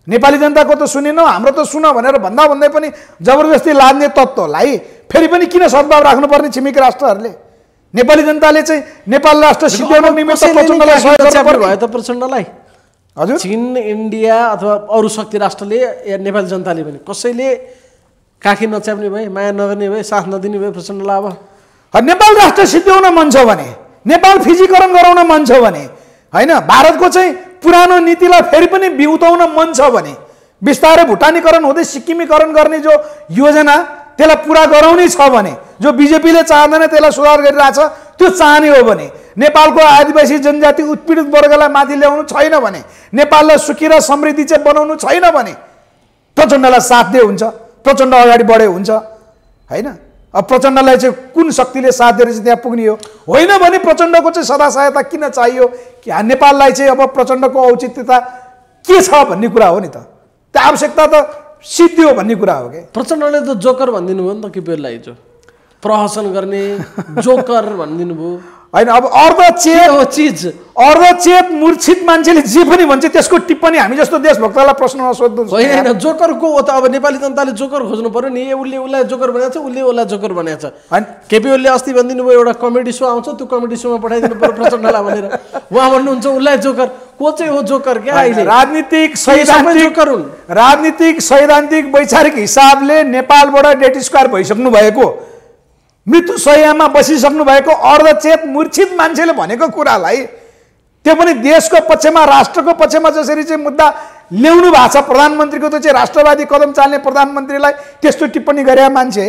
नेपाली जनताको त सुनेनौ, हाम्रो त सुन भनेर भन्दा भन्दै पनि जबरजस्ती लाद्ने तत्त्वलाई फेरि पनि किन सद्भाव राख्नुपर्ने छिमेकी राष्ट्रहरूले? नेपाली जनताले चाहिँ नेपाल राष्ट्र सिद्ध्याउन निमित्त प्रचण्डलाई सहयोग गर्नुपर्ने भयो त प्रचण्डलाई। हजुर, चीन, इन्डिया अथवा अरू शक्ति राष्ट्रले या नेपाली जनताले पनि कसैले काखी नच्याप्ने भए, माया नगर्ने भए, साथ नदिने भए प्रचण्डलाई? अब नेपाल राष्ट्र सिद्ध्याउन मन छ भने, नेपाल फिजीकरण गराउन मन छ भने, होइन भारतको चाहिँ पुरानो नीतिलाई फेरि पनि बिउताउन मन छ भने, बिस्तारै भुटानीकरण हुँदै सिक्किमीकरण गर्ने जो योजना त्यसलाई पुरा गराउने छ भने, जो बिजेपीले चाहँदैन त्यसलाई सुधार गरिरहेछ, त्यो चाहने हो भने, नेपालको आदिवासी जनजाति उत्पीडित वर्गलाई माथि ल्याउनु छैन भने, नेपाललाई सुखी र समृद्धि चाहिँ बनाउनु छैन भने प्रचण्डलाई साथ दिए हुन्छ, प्रचण्ड अगाडि बढे हुन्छ, होइन? अब प्रचण्डलाई चाहिँ कुन शक्तिले साथ दिएर चाहिँ त्यहाँ पुग्ने हो? होइन भने प्रचण्डको चाहिँ सदा सहायता किन चाहियो? कि नेपाललाई चाहिँ अब प्रचण्डको औचित्यता के छ भन्ने कुरा हो नि त। त्यो आवश्यकता त सिद्धियो भन्ने कुरा हो कि प्रचण्डले त जोकर भनिदिनु भयो नि त केपीओलीलाई, हिजो प्रहसन गर्ने जोकर भनिदिनु भयो। होइन, अब अर्धचेत हो चिज, अर्धचेत मूर्छित मान्छेले जे पनि भन्छ त्यसको टिप्पणी हामी जस्तो देशभक्तलाई प्रश्न नसोध्नु। होइन, जोकरको हो त। अब नेपाली जनताले जोकर खोज्नु पर्यो नि। उसले उसलाई जोकर बनाएको छ, उसले उसलाई जोकर बनाएको छ। केपीओलीले अस्ति भनिदिनु भयो एउटा कमेडी सो आउँछ, त्यो कमेडी सोमा पठाइदिनु पर्यो प्रचण्डलाई भनेर। उहाँ भन्नुहुन्छ उसलाई जोकर। को चाहिँ हो जोकर? क्या अहिले राजनीतिक सैद्धान्तिक जोकर हुन्। राजनीतिक सैद्धान्तिक वैचारिक हिसाबले नेपालबाट डेट स्क्वायर भइसक्नु भएको, मृत्यु शय्यामा बसिसक्नु भएको अर्धचेत मूर्छित मान्छेले भनेको कुरालाई, त्यो पनि देशको पक्षमा, राष्ट्रको पक्षमा जसरी चाहिँ मुद्दा ल्याउनु भएको छ, प्रधानमन्त्रीको त चाहिँ राष्ट्रवादी कदम चाल्ने प्रधानमन्त्रीलाई त्यस्तो टिप्पणी गरे मान्छे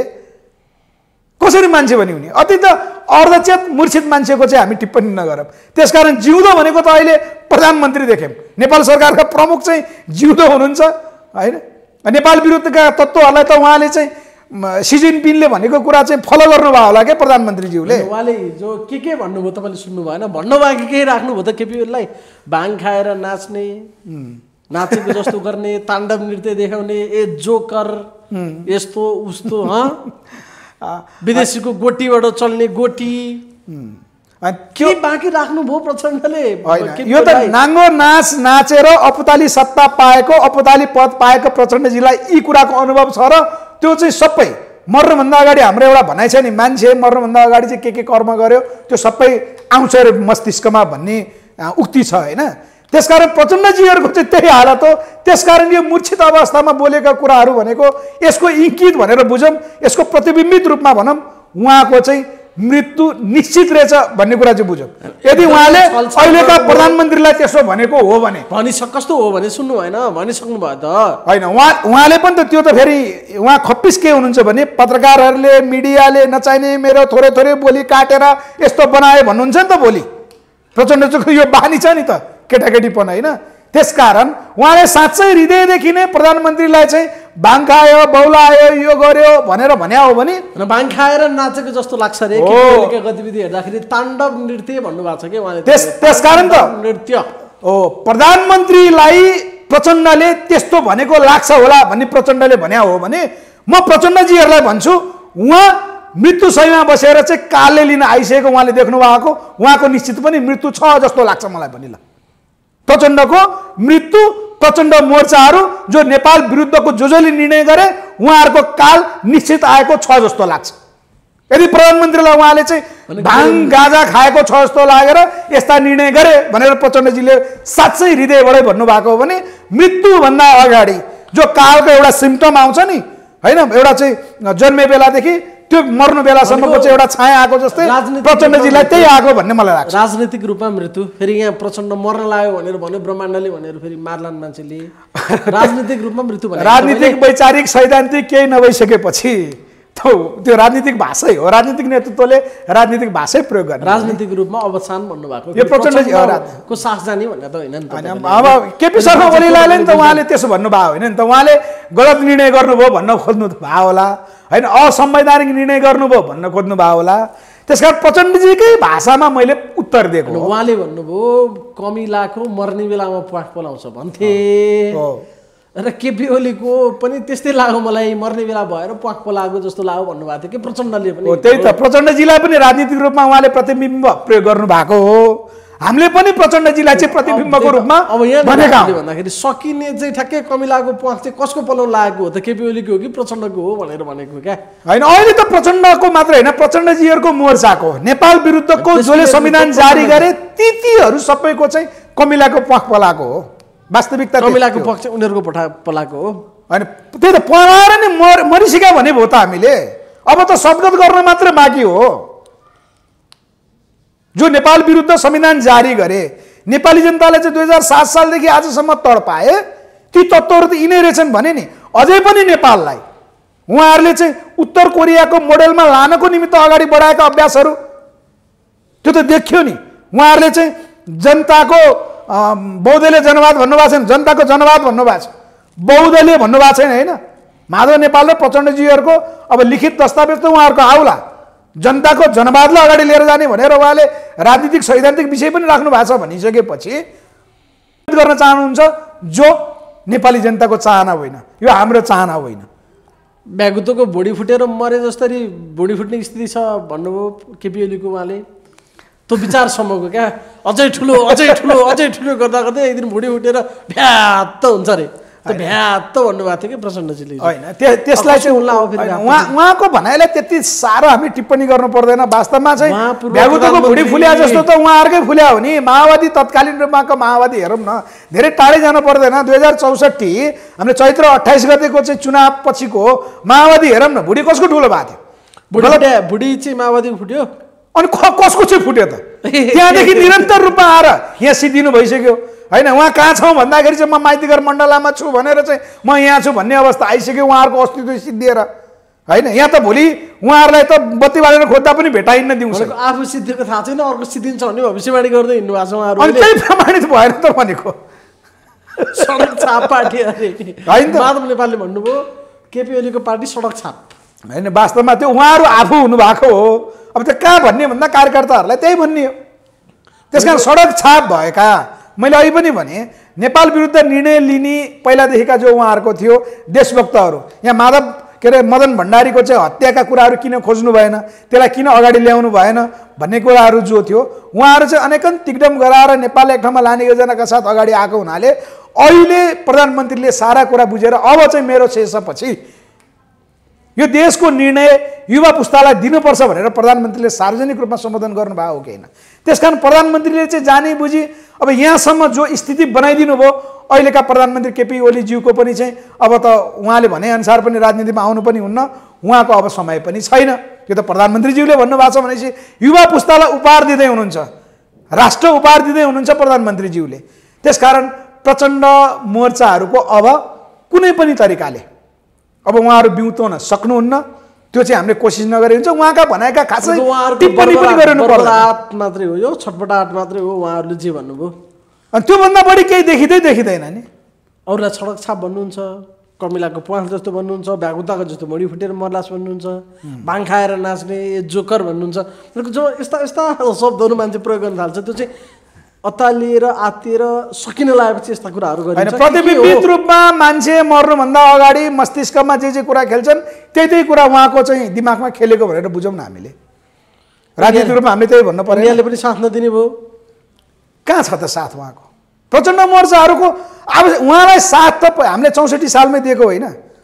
कसरी मान्छे बन्यो नि? अति त अर्धचेत मूर्छित मान्छेको चाहिँ हामी टिप्पणी नगरौँ। त्यसकारण जिउँदो भनेको त अहिले प्रधानमन्त्री देख्यौँ, नेपाल सरकारका प्रमुख चाहिँ जिउँदो हुनुहुन्छ, होइन? नेपाल विरुद्धका तत्त्वहरूलाई त उहाँले चाहिँ सी जिनपिङले भनेको कुरा चाहिँ फलो गर्नुभयो होला क्या प्रधानमन्त्रीज्यूले। उहाँले जो के के भन्नुभयो तपाईँले सुन्नु भएन? भन्नु बाँकी केही राख्नुभयो त केपीओलीलाई? भाङ खाएर नाच्ने, नाचेको जस्तो गर्ने, ताण्डव नृत्य देखाउने, ए जोकर, यस्तो उस्तो, विदेशीको गोटीबाट चल्ने गोटी, के बाँकी राख्नुभयो प्रचण्डले? यो त नाङ्गो नाच नाचेर अपुताली सत्ता पाएको, अपुताली पद पाएको प्रचण्डजीलाई यी कुराको अनुभव छ र त्यो चाहिँ सबै मर्नुभन्दा अगाडि हाम्रो एउटा भनाइ छ नि, मान्छे मर्नुभन्दा अगाडि चाहिँ के के कर्म गर्यो त्यो सबै आउँछ अरे मस्तिष्कमा भन्ने उक्ति छ, होइन? त्यसकारण प्रचण्डजीहरूको चाहिँ त्यही हालत हो। त्यसकारण यो मूर्छित अवस्थामा बोलेका कुराहरू भनेको यसको इङ्कित भनेर बुझौँ, यसको प्रतिबिम्बित रूपमा भनौँ, उहाँको चाहिँ मृत्यु निश्चित रहेछ भन्ने कुरा चाहिँ बुझौँ। यदि उहाँले अहिलेका प्रधानमन्त्रीलाई त्यसो भनेको हो भने, भनिसक कस्तो हो भने सुन्नु भएन? भनिसक्नु भयो त, होइन? उहाँ उहाँले पनि त त्यो त फेरि उहाँ खप्पिस के हुनुहुन्छ भने पत्रकारहरूले, मिडियाले नचाहिने मेरो थोरै थोरै बोली काटेर यस्तो बनाए भन्नुहुन्छ नि त भोलि। प्रचण्डजीको यो बानी छ नि त केटाकेटीपन, होइन? त्यसकारण उहाँले साँच्चै हृदयदेखि नै प्रधानमन्त्रीलाई चाहिँ भाङ खायो, बौलायो, यो गर्यो भनेर भन्या हो भने, भाङ खाएर नाचेको जस्तो लाग्छ रे केपीओलीको गतिविधि हेर्दाखेरि। ताण्डव नृत्य भन्नुभएको छ कि उहाँले। त्यस त्यसकारण त नृत्य हो प्रधानमन्त्रीलाई प्रचण्डले त्यस्तो भनेको लाग्छ होला भन्ने प्रचण्डले भन्या हो भने, म प्रचण्डजीहरूलाई भन्छु उहाँ मृत्यु शय्यामा बसेर चाहिँ कालले लिन आइसकेको उहाँले देख्नु भएको, उहाँको निश्चित पनि मृत्यु छ जस्तो लाग्छ मलाई पनि। ल प्रचण्डको मृत्यु, प्रचण्ड मोर्चाहरू जो नेपाल विरुद्धको जो जसले निर्णय गरे उहाँहरूको काल निश्चित आएको छ जस्तो लाग्छ। यदि प्रधानमन्त्रीलाई उहाँले चाहिँ भाङ गाजा खाएको छ जस्तो लागेर यस्ता निर्णय गरे भनेर प्रचण्डजीले साँच्चै हृदयबाटै भन्नुभएको हो भने, मृत्युभन्दा अगाडि जो कालको एउटा सिम्टम आउँछ नि, होइन? एउटा चाहिँ जन्मे बेलादेखि त्यो मर्नु बेलासम्मको चाहिँ एउटा छाया आएको जस्तै प्रचण्डजीलाई त्यही आएको भन्ने मलाई लाग्छ। राजनीतिक रूपमा मृत्यु, फेरि यहाँ प्रचण्ड मर्न लाग्यो भनेर भन्यो ब्रह्माण्डले भनेर फेरि मार्लान् मान्छेले। राजनीतिक रूपमा मृत्यु भने राजनीतिक वैचारिक सैद्धान्तिक केही नभइसकेपछि त्यो राजनीतिक भाषै हो। राजनीतिक नेतृत्वले राजनीतिक भाषै प्रयोग गर्ने, राजनीतिक रूपमा अवसान भन्नुभएको यो प्रचण्डजीको सास जाने भन्ने त होइन नि त। अब केपी शर्मा ओलीलाई नि त उहाँले त्यसो भन्नुभयो होइन नि त? उहाँले गलत निर्णय गर्नुभयो भन्न खोज्नु भयो होला, होइन? असंवैधानिक निर्णय गर्नुभयो भन्न खोज्नु भयो होला। त्यसकारण प्रचण्डजीकै भाषामा मैले उत्तर दिएको। उहाँले भन्नुभयो कमिलाको मर्ने बेलामा प्वाख पलाउँछ भन्थे र केपीओलीको पनि त्यस्तै लाग्यो मलाई, मर्ने बेला भएर प्वाख पलाएको जस्तो लाग्यो भन्नुभएको थियो कि प्रचण्डले पनि। त्यही त प्रचण्डजीलाई पनि राजनीतिक रूपमा उहाँले प्रतिबिम्ब प्रयोग गर्नु भएको हो। हामीले पनि प्रचण्डजीलाई चाहिँ प्रतिबिम्बको रूपमा अब यहाँ भनेका हौँ। भन्दाखेरि सकिने चाहिँ ठ्याक्कै कमिलाको प्वाख चाहिँ कसको पलाउ लागेको हो त केपी ओलीको हो कि प्रचण्डको हो भनेर भनेको क्या होइन अहिले त प्रचण्डको मात्र होइन प्रचण्डजीहरूको मोर्चाको नेपाल विरुद्धको जसले संविधान जारी गरे ती तीहरू सबैको चाहिँ कमिलाको प्वाख पलाएको हो वास्तविकता कमिलाको पक्ष उनीहरूको पठा पलाएको हो होइन त्यही त पलाएर नि मर मरिसक्यो भने भयो त हामीले अब त शपथ गर्न मात्र बाँकी हो जो नेपाल विरुद्ध संविधान जारी गरे नेपाली जनताले चाहिँ दुई हजार सात सालदेखि आजसम्म तडपाए ती तत्त्वहरू त यिनै रहेछन् भने नि अझै पनि नेपाललाई उहाँहरूले चाहिँ उत्तर कोरियाको मोडेलमा लानको निमित्त अगाडि बढाएका अभ्यासहरू त्यो त देखियो नि उहाँहरूले चाहिँ जनताको बहुदलीय जनवाद भन्नुभएको छैन जनताको जनवाद भन्नुभएको छ बहुदलीय भन्नुभएको छैन होइन माधव नेपाल र प्रचण्डजीहरूको अब लिखित दस्तावेज त उहाँहरूको आउला जनताको जनवादलाई अगाडि लिएर जाने भनेर उहाँले राजनीतिक सैद्धान्तिक विषय पनि राख्नु भएको छ भनिसकेपछि गर्न चाहनुहुन्छ जो नेपाली जनताको चाहना होइन यो हाम्रो चाहना होइन ब्यागुतोको भुँडी फुटेर मरे जसरी भुँडी फुट्ने स्थिति छ भन्नुभयो केपी ओलीको उहाँले त्यो विचारसम्मको क्या अझै ठुलो अझै ठुलो अझै ठुलो गर्दा गर्दै एक दिन भुँडी फुटेर भ्यात्त हुन्छ अरे त्यो भ्यात्त भन्नुभएको थियो कि प्रचण्डजीले होइन त्यसलाई चाहिँ उहाँ उहाँको भनाइलाई त्यति साह्रो हामी टिप्पणी गर्नु पर्दैन वास्तवमा चाहिँ भ्यागुतोको भुँडी फुल्या जस्तो त उहाँहरूकै फुल्या हो नि माओवादी तत्कालीन रूपमाको माओवादी हेरौँ न धेरै टाढै जानु पर्दैन दुई हजार चौसठी हामीले चैत्र अट्ठाइस गतेको चाहिँ चुनाव पछिको माओवादी हेरौँ न भुँडी कसको ठुलो भएको थियो भुँडी चाहिँ माओवादीको फुट्यो अनि कसको चाहिँ फुट्यो त त्यहाँदेखि निरन्तर रूपमा आएर यहाँ सिद्धिनु भइसक्यो होइन उहाँ कहाँ छौँ भन्दाखेरि चाहिँ म माइतीघर मण्डलामा छु भनेर चाहिँ म यहाँ छु भन्ने अवस्था आइसक्यो उहाँहरूको अस्तित्व सिद्धिएर होइन यहाँ त भोलि उहाँहरूलाई त बत्ती बालेर खोज्दा पनि भेटाइन्न दिउँसो आफू सिद्धिएको थाहा छैन अर्को सिद्धिन्छ भने भविष्यवाणी गर्दै हिँड्नु भएको छ उहाँहरू अनि त्यही प्रमाणित भएन त भनेको सडक छाप पार्टी अरे होइन माधव नेपालले भन्नुभयो केपी ओलीको पार्टी सडक छाप होइन वास्तवमा त्यो उहाँहरू आफू हुनुभएको हो अब त्यो कहाँ भन्ने भन्दा कार्यकर्ताहरूलाई त्यही भन्ने हो त्यस कारण सडक छाप भएका मैले अहिले पनि भने नेपाल विरुद्ध निर्णय लिने पहिलादेखिका जो उहाँहरूको थियो देशभक्तहरू यहाँ माधव के अरे मदन भण्डारीको चाहिँ हत्याका कुराहरू किन खोज्नु भएन त्यसलाई किन अगाडि ल्याउनु भएन भन्ने कुराहरू जो थियो उहाँहरू चाहिँ अनेकन तिग्दम गराएर नेपाललाई एक ठाउँमा लाने योजनाका साथ अगाडि आएको हुनाले अहिले प्रधानमन्त्रीले सारा कुरा बुझेर अब चाहिँ मेरो शेषपछि यो देशको निर्णय युवा पुस्तालाई दिनुपर्छ भनेर प्रधानमन्त्रीले सार्वजनिक रूपमा सम्बोधन गर्नुभएको हो कि होइन त्यसकारण प्रधानमन्त्रीले चाहिँ जानी बुझी अब यहाँसम्म जो स्थिति बनाइदिनु भयो अहिलेका प्रधानमन्त्री केपी ओलीज्यूको पनि चाहिँ अब त उहाँले भनेअनुसार पनि राजनीतिमा आउनु पनि हुन्न उहाँको अब समय पनि छैन यो त प्रधानमन्त्रीज्यूले भन्नुभएको छ भनेपछि युवा पुस्तालाई उपहार दिँदै हुनुहुन्छ राष्ट्र उपहार दिँदै हुनुहुन्छ प्रधानमन्त्रीज्यूले त्यसकारण प्रचण्ड मोर्चाहरूको अब कुनै पनि तरिकाले अब उहाँहरू बिउताउन सक्नुहुन्न त्यो चाहिँ हामीले कोसिस नगरे हुन्छ उहाँका भनाएका खासै टिप्पणी पनि गर्नु पर्दैन मात्रै हो यो छटपटाट मात्रै हो उहाँहरूले जे भन्नुभयो अनि त्योभन्दा बढी केही देखिँदै देखिँदैन नि अरूलाई सडक छाप भन्नुहुन्छ कमिलाको प्वाख जस्तो भन्नुहुन्छ भ्यागुताको जस्तो भुँडी फुटेर मर्लास भन्नुहुन्छ भाङ खाएर नाच्ने जोकर भन्नुहुन्छ जो यस्ता यस्ता शब्दहरू मान्छे प्रयोग गर्न थाल्छ त्यो चाहिँ अतालिएर आत्तिएर सकिन लागेपछि यस्ता कुराहरू गरिन्छ प्रतिबिम्बित रूपमा मान्छे मर्नुभन्दा अगाडि मस्तिष्कमा जे जे कुरा खेल्छन् त्यही त्यही कुरा उहाँको चाहिँ दिमागमा खेलेको भनेर बुझौँ न हामीले राजनीतिक रूपमा हामीले त्यही भन्नु पर्यो यहाँले पनि साथ नदिने भयो कहाँ छ त साथ उहाँको प्रचण्ड मोर्चाहरूको अब उहाँलाई साथ त हामीले चौसठी सालमै दिएको होइन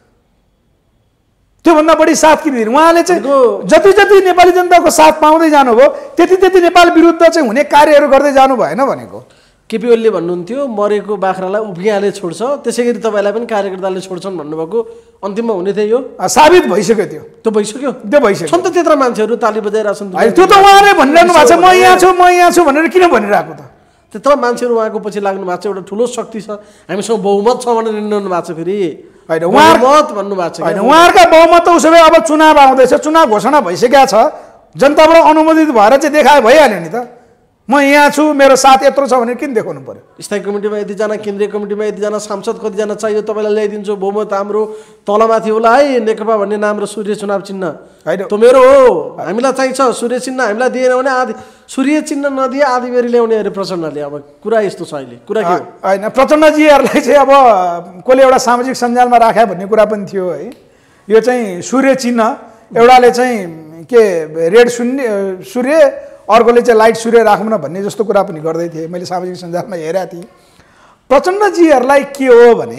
त्योभन्दा बढी साथ किन दिनु उहाँले चाहिँ जति जति नेपाली जनताको साथ पाउँदै जानुभयो त्यति त्यति नेपाल विरुद्ध चाहिँ हुने कार्यहरू गर्दै जानु भएन भनेको केपी ओलीले भन्नुहुन्थ्यो मरेको बाख्रालाई उभियाले छोड्छ त्यसै गरी तपाईँलाई पनि कार्यकर्ताले छोड्छन् भन्नुभएको अन्तिममा हुने थियो यो साबित भइसक्यो त्यो त्यो भइसक्यो त्यो भइसक्यो छन् त त्यत्रो मान्छेहरू ताली बजाइरहेछन् त्यो त उहाँले भनिरहनु भएको छ म यहाँ छु म यहाँ छु भनेर किन भनिरहेको त त्यत्रो मान्छेहरू उहाँको पछि लाग्नु भएको छ एउटा ठुलो शक्ति छ हामीसँग बहुमत छ भनेर हिँड्नु भएको छ फेरि होइन उहाँमत भन्नुभएको छ होइन उहाँहरूका बहुमत त उसो भए अब चुनाव आउँदैछ चुनाव घोषणा भइसकेका छ जनताबाट अनुमोदित भएर चाहिँ देखाए भइहाल्यो नि त म यहाँ छु मेरो साथ यत्रो छ भनेर किन देखाउनु पर्यो स्थायी कमिटीमा यतिजना केन्द्रीय कमिटीमा यतिजना सांसद कतिजना चाहियो तपाईँलाई ल्याइदिन्छु बहुमत हाम्रो तलमाथि होला है नेकपा भन्ने नाम र सूर्य चुनाव चिन्ह होइन त्यो मेरो हो हामीलाई चाहिन्छ सूर्य चिन्ह हामीलाई दिएन भने आदि सूर्य चिन्ह नदिए आधी बेरी ल्याउने अरे प्रचण्डले अब कुरा यस्तो छ अहिले कुरा के हो होइन प्रचण्डजीहरूलाई चाहिँ अब कसले एउटा सामाजिक सञ्जालमा राख्या भन्ने कुरा पनि थियो है यो चाहिँ सूर्य चिन्ह एउटाले चाहिँ के रेड शून्य सूर्य अर्कोले चाहिँ लाइट सूर्य राखौँ न भन्ने जस्तो कुरा पनि गर्दै थिए। मैले सामाजिक सञ्जालमा हेरेको थिएँ। प्रचण्डजीहरूलाई के हो भने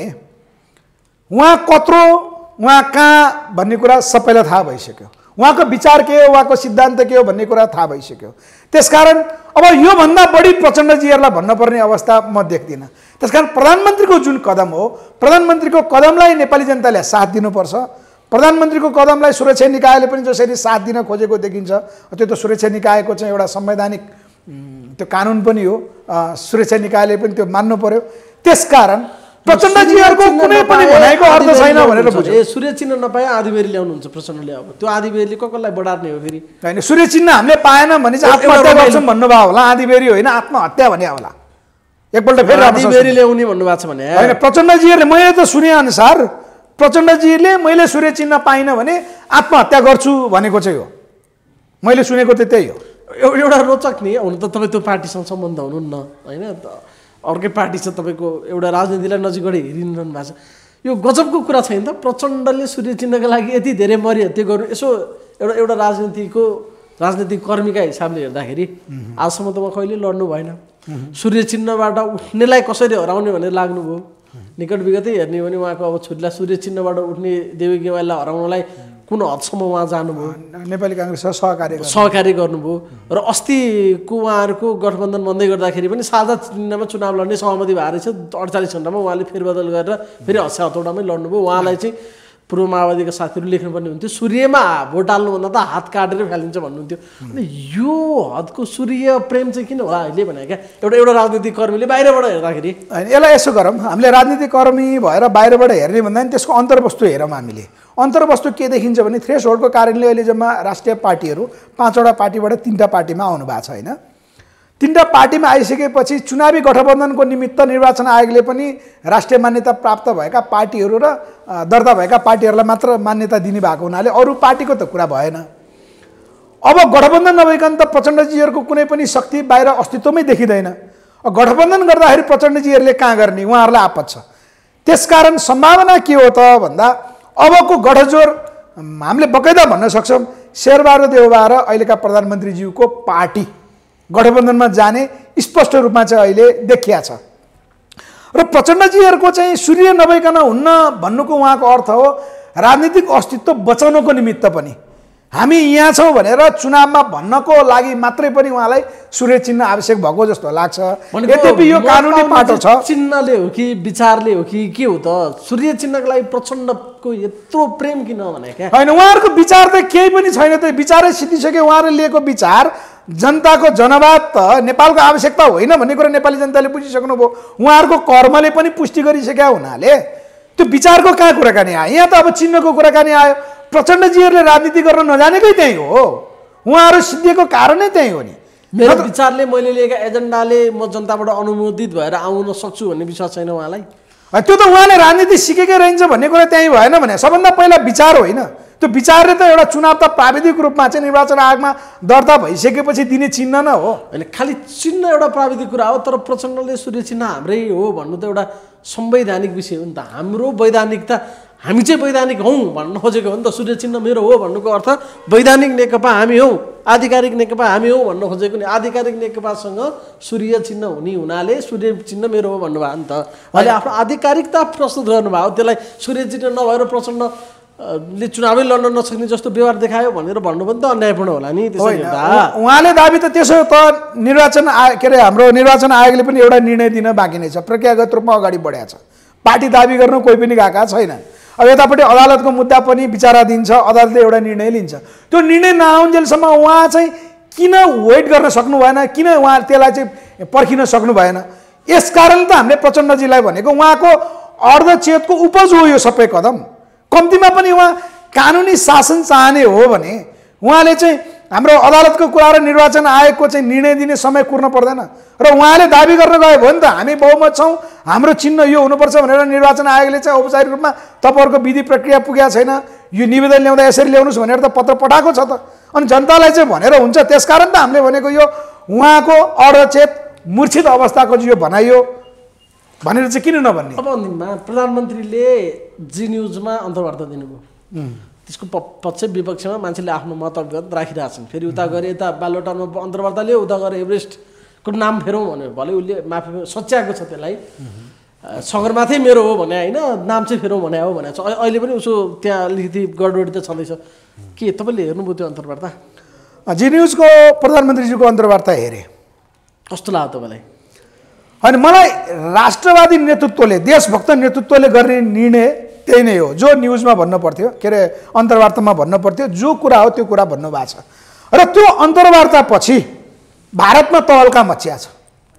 उहाँ कत्रो, उहाँ कहाँ भन्ने कुरा सबैलाई थाहा भइसक्यो। उहाँको विचार के हो, उहाँको सिद्धान्त के हो भन्ने कुरा थाहा भइसक्यो। त्यसकारण अब योभन्दा बढी प्रचण्डजीहरूलाई भन्नुपर्ने अवस्था म देख्दिनँ। त्यसकारण प्रधानमन्त्रीको जुन कदम हो, प्रधानमन्त्रीको कदमलाई नेपाली जनताले साथ दिनुपर्छ। प्रधानमन्त्रीको कदमलाई सुरक्षा निकायले पनि जसरी साथ दिन खोजेको देखिन्छ, त्यो त सुरक्षा निकायको चाहिँ एउटा संवैधानिक त्यो कानुन पनि हो, सुरक्षा निकायले पनि त्यो मान्नु पर्यो। त्यसकारण प्रचण्डजीहरूको कुनै पनि भनाइको अर्थ छैन भनेर बुझ्यो। ए सूर्य चिन्ह नपाए आँधीबेरी ल्याउनुहुन्छ प्रचण्डले। अब त्यो आँधीबेरीले को कसलाई बढार्ने हो फेरि? होइन, सूर्य चिन्ह हामीले पाएन भने चाहिँ आत्महत्या गर्छौँ भन्नुभयो होला। आँधीबेरी होइन, आत्महत्या भने होला। एकपल्ट फेरि आँधीबेरी ल्याउने भन्नुभएको छ भने होइन, प्रचण्डजीहरूले मैले त सुने अनुसार प्रचण्डजीले मैले सूर्य चिन्ह पाइनँ भने आत्महत्या गर्छु भनेको चाहिँ हो। मैले सुनेको त त्यही हो। एउटा रोचक नि, हुन त तपाईँ त्यो पार्टीसँग सम्बन्ध हुनुहुन्न होइन, अर्कै पार्टी छ तपाईँको, एउटा राजनीतिलाई नजिकबाट हेरिरहनु भएको छ। यो गजबको कुरा छैन त? प्रचण्डले सूर्य चिन्हको लागि यति धेरै मरिहत्या गर्नु, यसो एउटा एउटा राजनीतिको राजनीतिक कर्मीका हिसाबले हेर्दाखेरि आजसम्म त म कहिले लड्नु भएन। सूर्य चिन्हबाट उठ्नेलाई कसरी हराउने भनेर लाग्नुभयो। निकट विगतै हेर्ने हो भने उहाँको अब छोरीलाई सूर्य चिन्हबाट उठ्ने देवी गेवालीलाई हराउनलाई कुन हदसम्म उहाँ जानुभयो, नेपाली काङ्ग्रेससँग सहकार्य सहकार्य गर्नुभयो। र अस्तिको उहाँहरूको गठबन्धन बन्दै गर्दाखेरि पनि साझा चिन्हमा चुनाव लड्ने सहमति भएर रहेछ। अडचालिस घन्टामा उहाँले फेरबदल गरेर फेरि हस्या हतौडामै लड्नुभयो। उहाँलाई चाहिँ पूर्व माओवादीका साथीहरू लेख्नुपर्ने हुन्थ्यो, सूर्यमा भोट हाल्नुभन्दा त हात काटेर फालिन्छ भन्नुहुन्थ्यो। अनि यो हदको सूर्य प्रेम चाहिँ किन होला अहिले भने क्या? एउटा एउटा राजनीतिक कर्मीले बाहिरबाट हेर्दाखेरि होइन, यसलाई यसो गरौँ, हामीले राजनीतिक कर्मी भएर बाहिरबाट हेर्ने भन्दा पनि त्यसको अन्तर्वस्तु हेरौँ। हामीले अन्तर्वस्तु के देखिन्छ भने थ्रेस होल्डको कारणले अहिले जम्मा राष्ट्रिय पार्टीहरू पाँचवटा पार्टीबाट तिनवटा पार्टीमा आउनु भएको छ होइन। तिनवटा पार्टीमा आइसकेपछि चुनावी गठबन्धनको निमित्त निर्वाचन आयोगले पनि राष्ट्रिय मान्यता प्राप्त भएका पार्टीहरू र दर्ता भएका पार्टीहरूलाई मात्र मान्यता दिने भएको हुनाले अरू पार्टीको त कुरा भएन। अब गठबन्धन नभइकन त प्रचण्डजीहरूको कुनै पनि शक्ति बाहिर अस्तित्वमै देखिँदैन। गठबन्धन गर्दाखेरि प्रचण्डजीहरूले कहाँ गर्ने, उहाँहरूलाई आपत छ। त्यसकारण सम्भावना के हो त भन्दा अबको गठजोड हामीले बकैदा भन्न सक्छौँ शेरबहादुर देउवा र अहिलेका प्रधानमन्त्रीज्यूको पार्टी गठबन्धनमा जाने स्पष्ट रूपमा चाहिँ अहिले देखिया छ। र प्रचण्डजीहरूको चाहिँ सूर्य नभइकन हुन्न भन्नुको उहाँको अर्थ हो राजनीतिक अस्तित्व बचाउनको निमित्त पनि हामी यहाँ छौँ भनेर चुनावमा भन्नको लागि मात्रै पनि उहाँलाई सूर्य चिन्ह आवश्यक भएको जस्तो लाग्छ। यद्यपि यो कानुनी पाटो छ। चिन्हले हो कि विचारले हो कि के हो त? सूर्य चिन्हको लागि प्रचण्डको यत्रो प्रेम किन भने क्या? होइन, उहाँहरूको विचार त केही पनि छैन। त विचारै सिद्धिसक्यो। उहाँहरूले लिएको विचार जनताको जनवाद त नेपालको आवश्यकता होइन भन्ने कुरा नेपाली जनताले बुझिसक्नुभयो। उहाँहरूको कर्मले पनि पुष्टि गरिसकेका हुनाले त्यो विचारको कहाँ कुराकानी आयो? यहाँ त अब चिन्हको कुराकानी आयो। प्रचण्डजीहरूले राजनीति गर्न नजानेकै त्यही हो। उहाँहरू सिद्धिएको कारणै त्यही हो नि। मेरो विचारले मैले लिएका एजेन्डाले म जनताबाट अनुमोदित भएर आउन सक्छु भन्ने विश्वास छैन उहाँलाई? त्यो त उहाँले राजनीति सिकेकै रहन्छ भन्ने कुरा त्यही भएन भने सबभन्दा पहिला विचार होइन। त्यो विचारले त एउटा चुनाव त प्राविधिक रूपमा चाहिँ निर्वाचन आयोगमा दर्ता भइसकेपछि दिने चिन्ह न हो। होइन, खालि चिन्ह एउटा प्राविधिक कुरा हो, तर प्रचण्डले सूर्य चिन्ह हाम्रै हो भन्नु त एउटा संवैधानिक विषय हो नि त। हाम्रो वैधानिकता, हामी चाहिँ वैधानिक हौँ भन्न खोजेको हो नि त। सूर्य चिन्ह मेरो हो भन्नुको अर्थ वैधानिक नेकपा हामी हौँ, आधिकारिक नेकपा हामी हौँ भन्न खोजेको नि। आधिकारिक नेकपासँग सूर्य चिन्ह हुने हुनाले सूर्य चिन्ह मेरो हो भन्नुभयो नि त। अहिले आफ्नो आधिकारिकता प्रस्तुत गर्नुभयो, त्यसलाई सूर्य चिन्ह नभएर प्रचण्डले चुनावै लड्न नसक्ने जस्तो व्यवहार देखायो भनेर भन्नु पनि त अन्यायपूर्ण होला नि। त्यसरी हेर्दा उहाँले दाबी त त्यसो त निर्वाचन आयोग के अरे हाम्रो निर्वाचन आयोगले पनि एउटा निर्णय दिन बाँकी नै छ। प्रक्रियागत रूपमा अगाडि बढाएको छ। पार्टी दाबी गर्न कोही पनि गएका छैन। अब यतापट्टि अदालतको मुद्दा पनि विचाराधीन छ। अदालतले एउटा निर्णय लिन्छ। त्यो निर्णय नआउन्जेलसम्म उहाँ चाहिँ किन वेट गर्न सक्नु भएन, किन उहाँ त्यसलाई चाहिँ पर्खिन सक्नु भएन? यसकारण त हामीले प्रचण्डजीलाई भनेको उहाँको अर्धचेतको उपज हो यो सबै कदम। कम्तीमा पनि उहाँ कानुनी शासन चाहने हो भने उहाँले चाहिँ हाम्रो अदालतको कुरा र निर्वाचन आयोगको चाहिँ निर्णय दिने समय कुर्न पर्दैन। र उहाँले दाबी गर्न गयो भने त हामी बहुमत छौँ, हाम्रो चिन्ह यो हुनुपर्छ भनेर निर्वाचन आयोगले चाहिँ औपचारिक रूपमा तपाईँहरूको विधि प्रक्रिया पुगेको छैन, यो निवेदन ल्याउँदा यसरी ल्याउनुहोस् भनेर त पत्र पठाएको छ त। अनि जनतालाई चाहिँ भनेर हुन्छ। त्यसकारण त हामीले भनेको यो उहाँको अर्धचेत मूर्छित अवस्थाको यो भनाइयो भनेर चाहिँ किन नभन्ने? अब अन्तिममा प्रधानमन्त्रीले जी न्युजमा अन्तर्वार्ता दिनुभयो। त्यसको पक्ष विपक्षमा मान्छेले आफ्नो मत अवगत राखिरहेछन्। फेरि उता गएर यता बालोटारमा अन्तर्वार्ता लियो, उता गएर एभरेस्टको नाम फेरौँ भनेर भले उसले माफी सच्याएको छ त्यसलाई, सगरमाथै मेरो हो भने होइन, नाम चाहिँ फेरौँ भने हो भने अहिले पनि उसो त्यहाँ अलिकति गडबडी त छँदैछ। के तपाईँले हेर्नुभयो त्यो अन्तर्वार्ता? जी न्युजको प्रधानमन्त्रीजीको अन्तर्वार्ता हेरेँ, कस्तो लाग्यो तपाईँलाई? होइन, मलाई राष्ट्रवादी नेतृत्वले, देशभक्त नेतृत्वले गर्ने निर्णय त्यही नै हो। जो न्युजमा भन्नु पर्थ्यो, के अरे अन्तर्वार्तामा भन्नु पर्थ्यो, जो कुरा हो त्यो कुरा भन्नुभएको छ। र त्यो अन्तर्वार्ता पछि भारतमा तहल्का मचिया छ।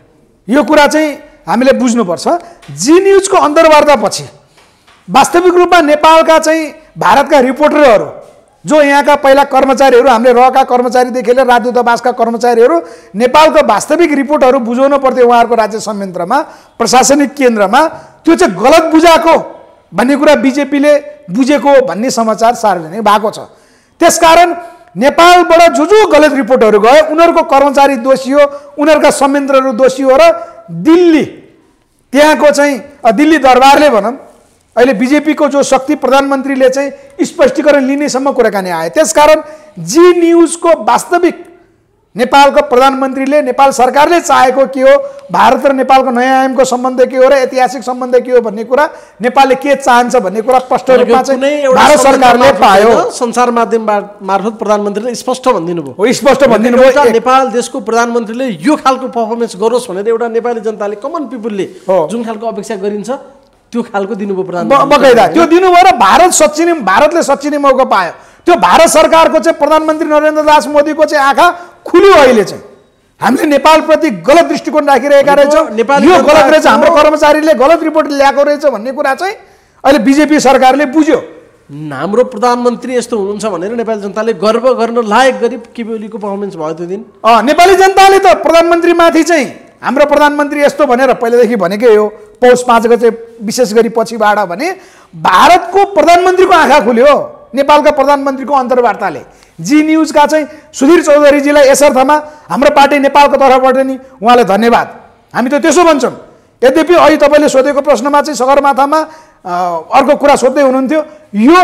यो कुरा चाहिँ हामीले बुझ्नुपर्छ। जी न्युजको अन्तर्वार्ता पछि वास्तविक रूपमा नेपालका चाहिँ भारतका रिपोर्टरहरू, जो यहाँका पहिला कर्मचारीहरू, हामीले रहेका कर्मचारीदेखि लिएर राजदूतावासका कर्मचारीहरू, नेपालको वास्तविक रिपोर्टहरू बुझाउनु पर्थ्यो उहाँहरूको राज्य संयन्त्रमा, प्रशासनिक केन्द्रमा। त्यो चाहिँ गलत बुझाएको भन्ने कुरा बिजेपीले बुझेको भन्ने समाचार सार्वजनिक भएको छ। त्यसकारण नेपालबाट जो जो गलत रिपोर्टहरू गए उनीहरूको कर्मचारी दोषी हो, उनीहरूका संयन्त्रहरू दोषी हो, र दिल्ली त्यहाँको चाहिँ दिल्ली दरबारले भनौँ अहिले बिजेपीको जो शक्ति प्रधानमन्त्रीले चाहिँ स्पष्टीकरण लिनेसम्म कुराकानी आयो। त्यसकारण जी न्युजको वास्तविक नेपालको प्रधानमन्त्रीले, नेपाल सरकारले चाहेको के हो, भारत र नेपालको नयाँ आयामको सम्बन्ध के हो र ऐतिहासिक सम्बन्ध के हो भन्ने कुरा, नेपालले के चाहन्छ भन्ने कुरा स्पष्ट रूपमा चाहिँ भारत सरकारले पायो। सञ्चार माध्यम मार्फत प्रधानमन्त्रीले स्पष्ट भनिदिनु भयो, हो स्पष्ट भनिदिनु भयो। नेपाल देशको प्रधानमन्त्रीले यो खालको पर्फर्मेन्स गरोस् भनेर एउटा नेपाली जनताले, कमन पिपुलले जुन खालको अपेक्षा गरिन्छ त्यो खालको दिनुभयो प्रधानमन्त्री, बकाइदा त्यो दिनुभयो र भारत सच्चिने, भारतले सच्चिने मौका पायो। त्यो भारत सरकारको चाहिँ प्रधानमन्त्री नरेन्द्र दास मोदीको चाहिँ आँखा खुल्यो। अहिले चाहिँ हामीले नेपालप्रति गलत दृष्टिकोण राखिरहेका रहेछौँ, यो गलत रहेछ, हाम्रो कर्मचारीले गलत रिपोर्ट ल्याएको रहेछ भन्ने कुरा चाहिँ अहिले बिजेपी सरकारले बुझ्यो। हाम्रो प्रधानमन्त्री यस्तो हुनुहुन्छ भनेर नेपाली जनताले गर्व गर्न लायक गरी केपी ओलीको पर्फर्मेन्स भयो त्यो दिन। अँ नेपाली जनताले त प्रधानमन्त्रीमाथि चाहिँ हाम्रो प्रधानमन्त्री यस्तो भनेर पहिलेदेखि भनेकै हो, पौष पाँच गते विशेष गरी पछिबाट भने भारतको प्रधानमन्त्रीको आँखा खुल्यो नेपालका प्रधानमन्त्रीको अन्तर्वार्ताले। जी न्युजका चाहिँ सुधीर चौधरीजीलाई यसर्थमा हाम्रो पार्टी नेपालको तर्फबाट नि उहाँलाई धन्यवाद, हामी त त्यसो भन्छौँ। यद्यपि अहिले तपाईँले सोधेको प्रश्नमा चाहिँ सगरमाथामा अर्को कुरा सोध्दै हुनुहुन्थ्यो, यो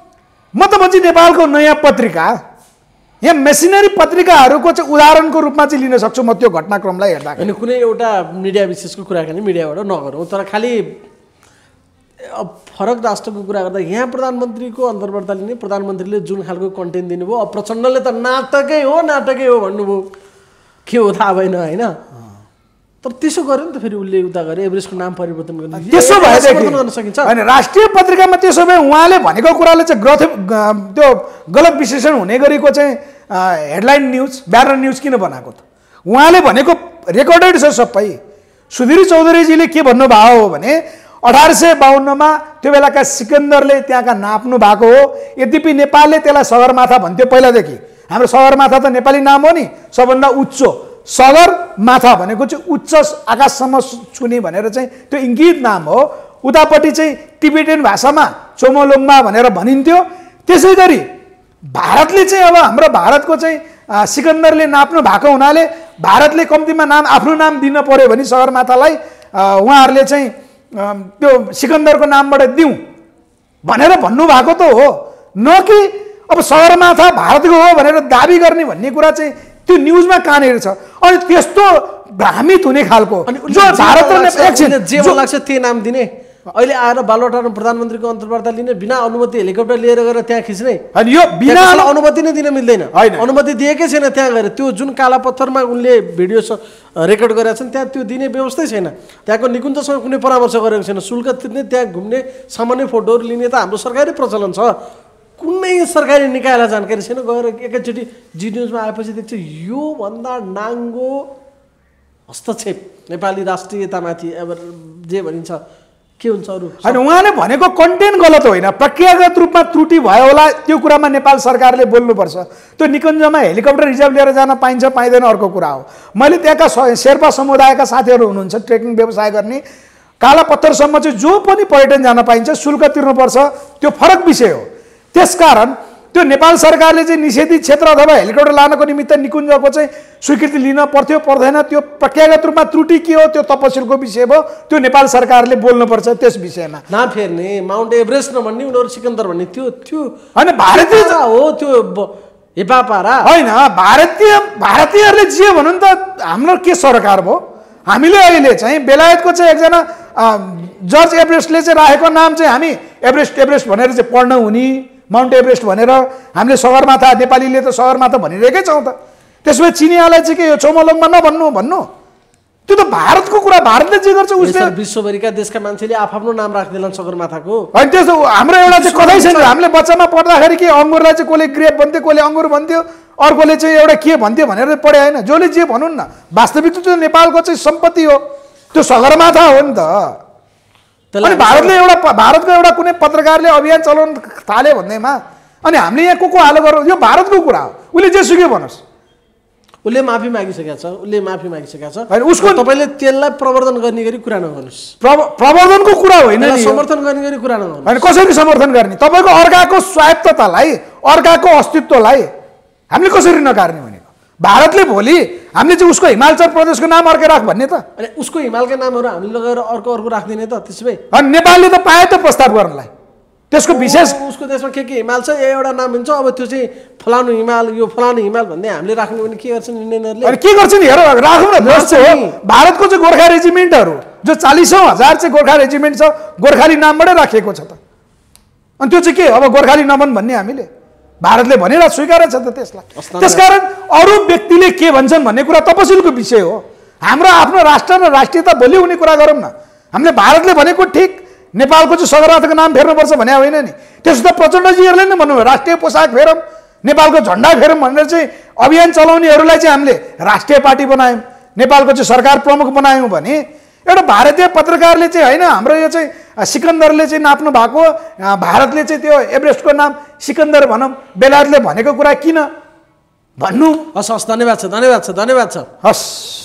म त भन्छु नेपालको नयाँ पत्रिका, यहाँ मेसिनरी पत्रिकाहरूको चाहिँ उदाहरणको रूपमा चाहिँ लिन सक्छु म त्यो घटनाक्रमलाई हेर्दा। अनि कुनै एउटा मिडिया विशेषको कुराकानी मिडियाबाट नगरौँ, तर खालि अब फरक राष्ट्रको कुरा गर्दा यहाँ प्रधानमन्त्रीको अन्तर्वार्ता लिने, प्रधानमन्त्रीले जुन खालको कन्टेन्ट दिनुभयो, अब प्रचण्डले त नाटकै हो नाटकै हो भन्नुभयो, के हो थाहा भएन होइन। तर त्यसो गर्यो नि त, फेरि उसले उता गरे एभरेस्टको नाम परिवर्तन गर्ने, त्यसो भएदेखि गर्न सकिन्छ होइन। राष्ट्रिय पत्रिकामा त्यसो भए उहाँले भनेको कुराले चाहिँ ग्रथ त्यो गलत विश्लेषण हुने गरेको चाहिँ हेडलाइन न्युज, ब्यानर न्युज किन बनाएको त? उहाँले भनेको रेकर्डेड छ सबै। सुधीर चौधरीजीले के भन्नुभयो हो भने अठार सय बाहन्नमा त्यो बेलाका सिकन्दरले त्यहाँका नाप्नु भएको हो। यद्यपि नेपालले त्यसलाई सगरमाथा भन्थ्यो पहिलादेखि। हाम्रो सगरमाथा त नेपाली नाम हो नि, सबभन्दा उच्च सगरमाथा भनेको चाहिँ उच्च आकाशसम्म छुने भनेर चाहिँ त्यो इङ्गित नाम हो। उतापट्टि चाहिँ टिबेटियन भाषामा चोमोलोङ्मा भनेर भनिन्थ्यो। त्यसै गरी भारतले चाहिँ अब हाम्रो भारतको चाहिँ सिकन्दरले नाप्नु भएको हुनाले भारतले कम्तीमा नाम आफ्नो नाम दिन पर्यो भने सगरमाथालाई उहाँहरूले चाहिँ त्यो सिकन्दरको नामबाट दिउँ भनेर भन्नुभएको त हो, न कि अब सगरमाथा भारतको हो भनेर दाबी गर्ने भन्ने कुरा चाहिँ त्यो न्युजमा कहाँनिर छ। अनि त्यस्तो भ्रामित हुने खालको जो भारत जे मन लाग्छ त्यही नाम दिने, अहिले आएर बालुवाटारमा प्रधानमन्त्रीको अन्तर्वार्ता लिने, बिना अनुमति हेलिकप्टर लिएर गएर त्यहाँ खिच्ने, अनि यो बिना अनुमति नै दिन मिल्दैन। अनुमति दिएकै छैन त्यहाँ गएर। त्यो जुन काला पत्थरमा उनले भिडियो रेकर्ड गरेका छन् त्यहाँ त्यो दिने व्यवस्थै छैन। त्यहाँको निकुञ्जसँग कुनै परामर्श गरेको छैन। शुल्क तिर्ने, त्यहाँ घुम्ने, सामान्य फोटोहरू लिने त हाम्रो सरकारी प्रचलन छ। कुनै सरकारी निकायलाई जानकारी छैन। गएर एकैचोटि जी न्युजमा आएपछि देख्छ योभन्दा नाङ्गो हस्तक्षेप नेपाली राष्ट्रियतामाथि अब जे भनिन्छ के हुन्छ अरू। होइन, उहाँले भनेको कन्टेन्ट गलत होइन, प्रक्रियागत रूपमा त्रुटि भयो होला, त्यो कुरामा नेपाल सरकारले बोल्नुपर्छ। त्यो निकुञ्जमा हेलिकप्टर रिजर्भ लिएर जान पाइन्छ पाइँदैन अर्को कुरा हो। मैले त्यहाँका शेर्पा समुदायका साथीहरू हुनुहुन्छ ट्रेकिङ व्यवसाय गर्ने, काला पत्थरसम्म चाहिँ जो पनि पर्यटन जान पाइन्छ, शुल्क तिर्नुपर्छ, त्यो फरक विषय हो। त्यसकारण त्यो नेपाल सरकारले चाहिँ निषेधित क्षेत्र अथवा हेलिकप्टर लानको निमित्त निकुञ्जको चाहिँ स्वीकृति लिन पर्थ्यो पर्दैन त्यो प्रक्रियागत रूपमा त्रुटि के हो त्यो तपसिलको विषय भयो त्यो नेपाल सरकारले बोल्नुपर्छ त्यस विषयमा नफेर्ने माउन्ट एभरेस्ट नभन्ने उनीहरू सिकन्दर भन्ने त्यो त्यो होइन भारतीय हो त्यो हेपापारा होइन भारतीय भारतीयहरूले जे भनौँ त हाम्रो के सरकार भयो हामीले अहिले चाहिँ बेलायतको चाहिँ एकजना जर्ज एभरेस्टले चाहिँ राखेको नाम चाहिँ हामी एभरेस्ट एभरेस्ट भनेर चाहिँ पढ्न हुने माउन्ट एभरेस्ट भनेर हामीले सगरमाथा नेपालीले त सगरमाथा भनिरहेकै छौँ त त्यसमा चिनियालाई चाहिँ के यो चौमलङमा नभन्नु भन्नु त्यो त भारतको कुरा भारतले जे गर्छ उसले विश्वभरिका देशका मान्छेले आफ्नो नाम राख्दैनन् सगरमाथाको होइन त्यस्तो हाम्रो एउटा चाहिँ कतै छैन हामीले बच्चामा पढ्दाखेरि के अङ्गुरलाई चाहिँ कसले ग्रेप भन्थ्यो कसले अङ्गुर भन्थ्यो अर्कोले चाहिँ एउटा के भन्थ्यो भनेर पढे होइन जसले जे भनौँ न वास्तविक त्यो नेपालको चाहिँ सम्पत्ति हो त्यो सगरमाथा हो नि त अनि भारतले एउटा भारतको एउटा कुनै पत्रकारले अभियान चलाउन थाल्यो भन्दैमा अनि हामीले यहाँ को को हालो गरौँ यो भारतको कुरा हो उसले जे सुक्यो भनोस् उसले माफी मागिसकेको छ उसले माफी मागिसकेको छ होइन उसको तपाईँले त्यसलाई प्रवर्धन गर्ने गरी कुरा नगर्नुहोस् प्रवर्धनको कुरा होइन समर्थन गर्ने गरी कुरा नगर्नुहोस् होइन कसरी समर्थन गर्ने तपाईँको अर्काको स्वायत्ततालाई अर्काको अस्तित्वलाई हामीले कसरी नकार्ने भनेको भारतले भोलि हामीले चाहिँ उसको हिमाचल प्रदेशको नाम अर्कै राख भन्ने त अनि उसको हिमालका नामहरू हामीले लगेर अर्को अर्को राख्दिने त त्यसो भए अनि नेपालले त पायो त प्रस्ताव गर्नलाई त्यसको विशेष उसको देशमा के के हिमाल छ एउटा नाम हुन्छ अब त्यो चाहिँ फलानु हिमाल यो फलानु हिमाल भन्दै हामीले राख्ने भने के गर्छन् इन्डियनहरूले अनि के गर्छन् हेर राखौँ न भारतको चाहिँ गोर्खा रेजिमेन्टहरू जो चालिसौँ हजार चाहिँ गोर्खा रेजिमेन्ट छ गोर्खाली नामबाटै राखिएको छ त अनि त्यो चाहिँ के अब गोर्खाली नभन् भन्ने हामीले भारतले भनेर स्वीकार छ त त्यसलाई त्यसकारण अरू व्यक्तिले के भन्छन् भन्ने कुरा तपसिलको विषय हो हाम्रो आफ्नो राष्ट्र र राष्ट्रियता भोलि हुने कुरा गरौँ न हामीले भारतले भनेको ठिक नेपालको चाहिँ सगरमाथाको नाम फेर्नुपर्छ भने होइन नि त्यसो त प्रचण्डजीहरूले नै भन्नुभयो राष्ट्रिय पोसाक फेरौँ नेपालको झन्डा फेरौँ भनेर चाहिँ अभियान चलाउनेहरूलाई चाहिँ हामीले राष्ट्रिय पार्टी बनायौँ नेपालको चाहिँ सरकार प्रमुख बनायौँ भने एउटा भारतीय पत्रकारले चाहिँ होइन हाम्रो यो चाहिँ सिकन्दरले चाहिँ नाप्नु भएको भारतले चाहिँ त्यो एभरेस्टको नाम सिकन्दर भनौँ बेलायतले भनेको कुरा किन भन्नु हस् हस् धन्यवाद छ धन्यवाद छ धन्यवाद छ हस्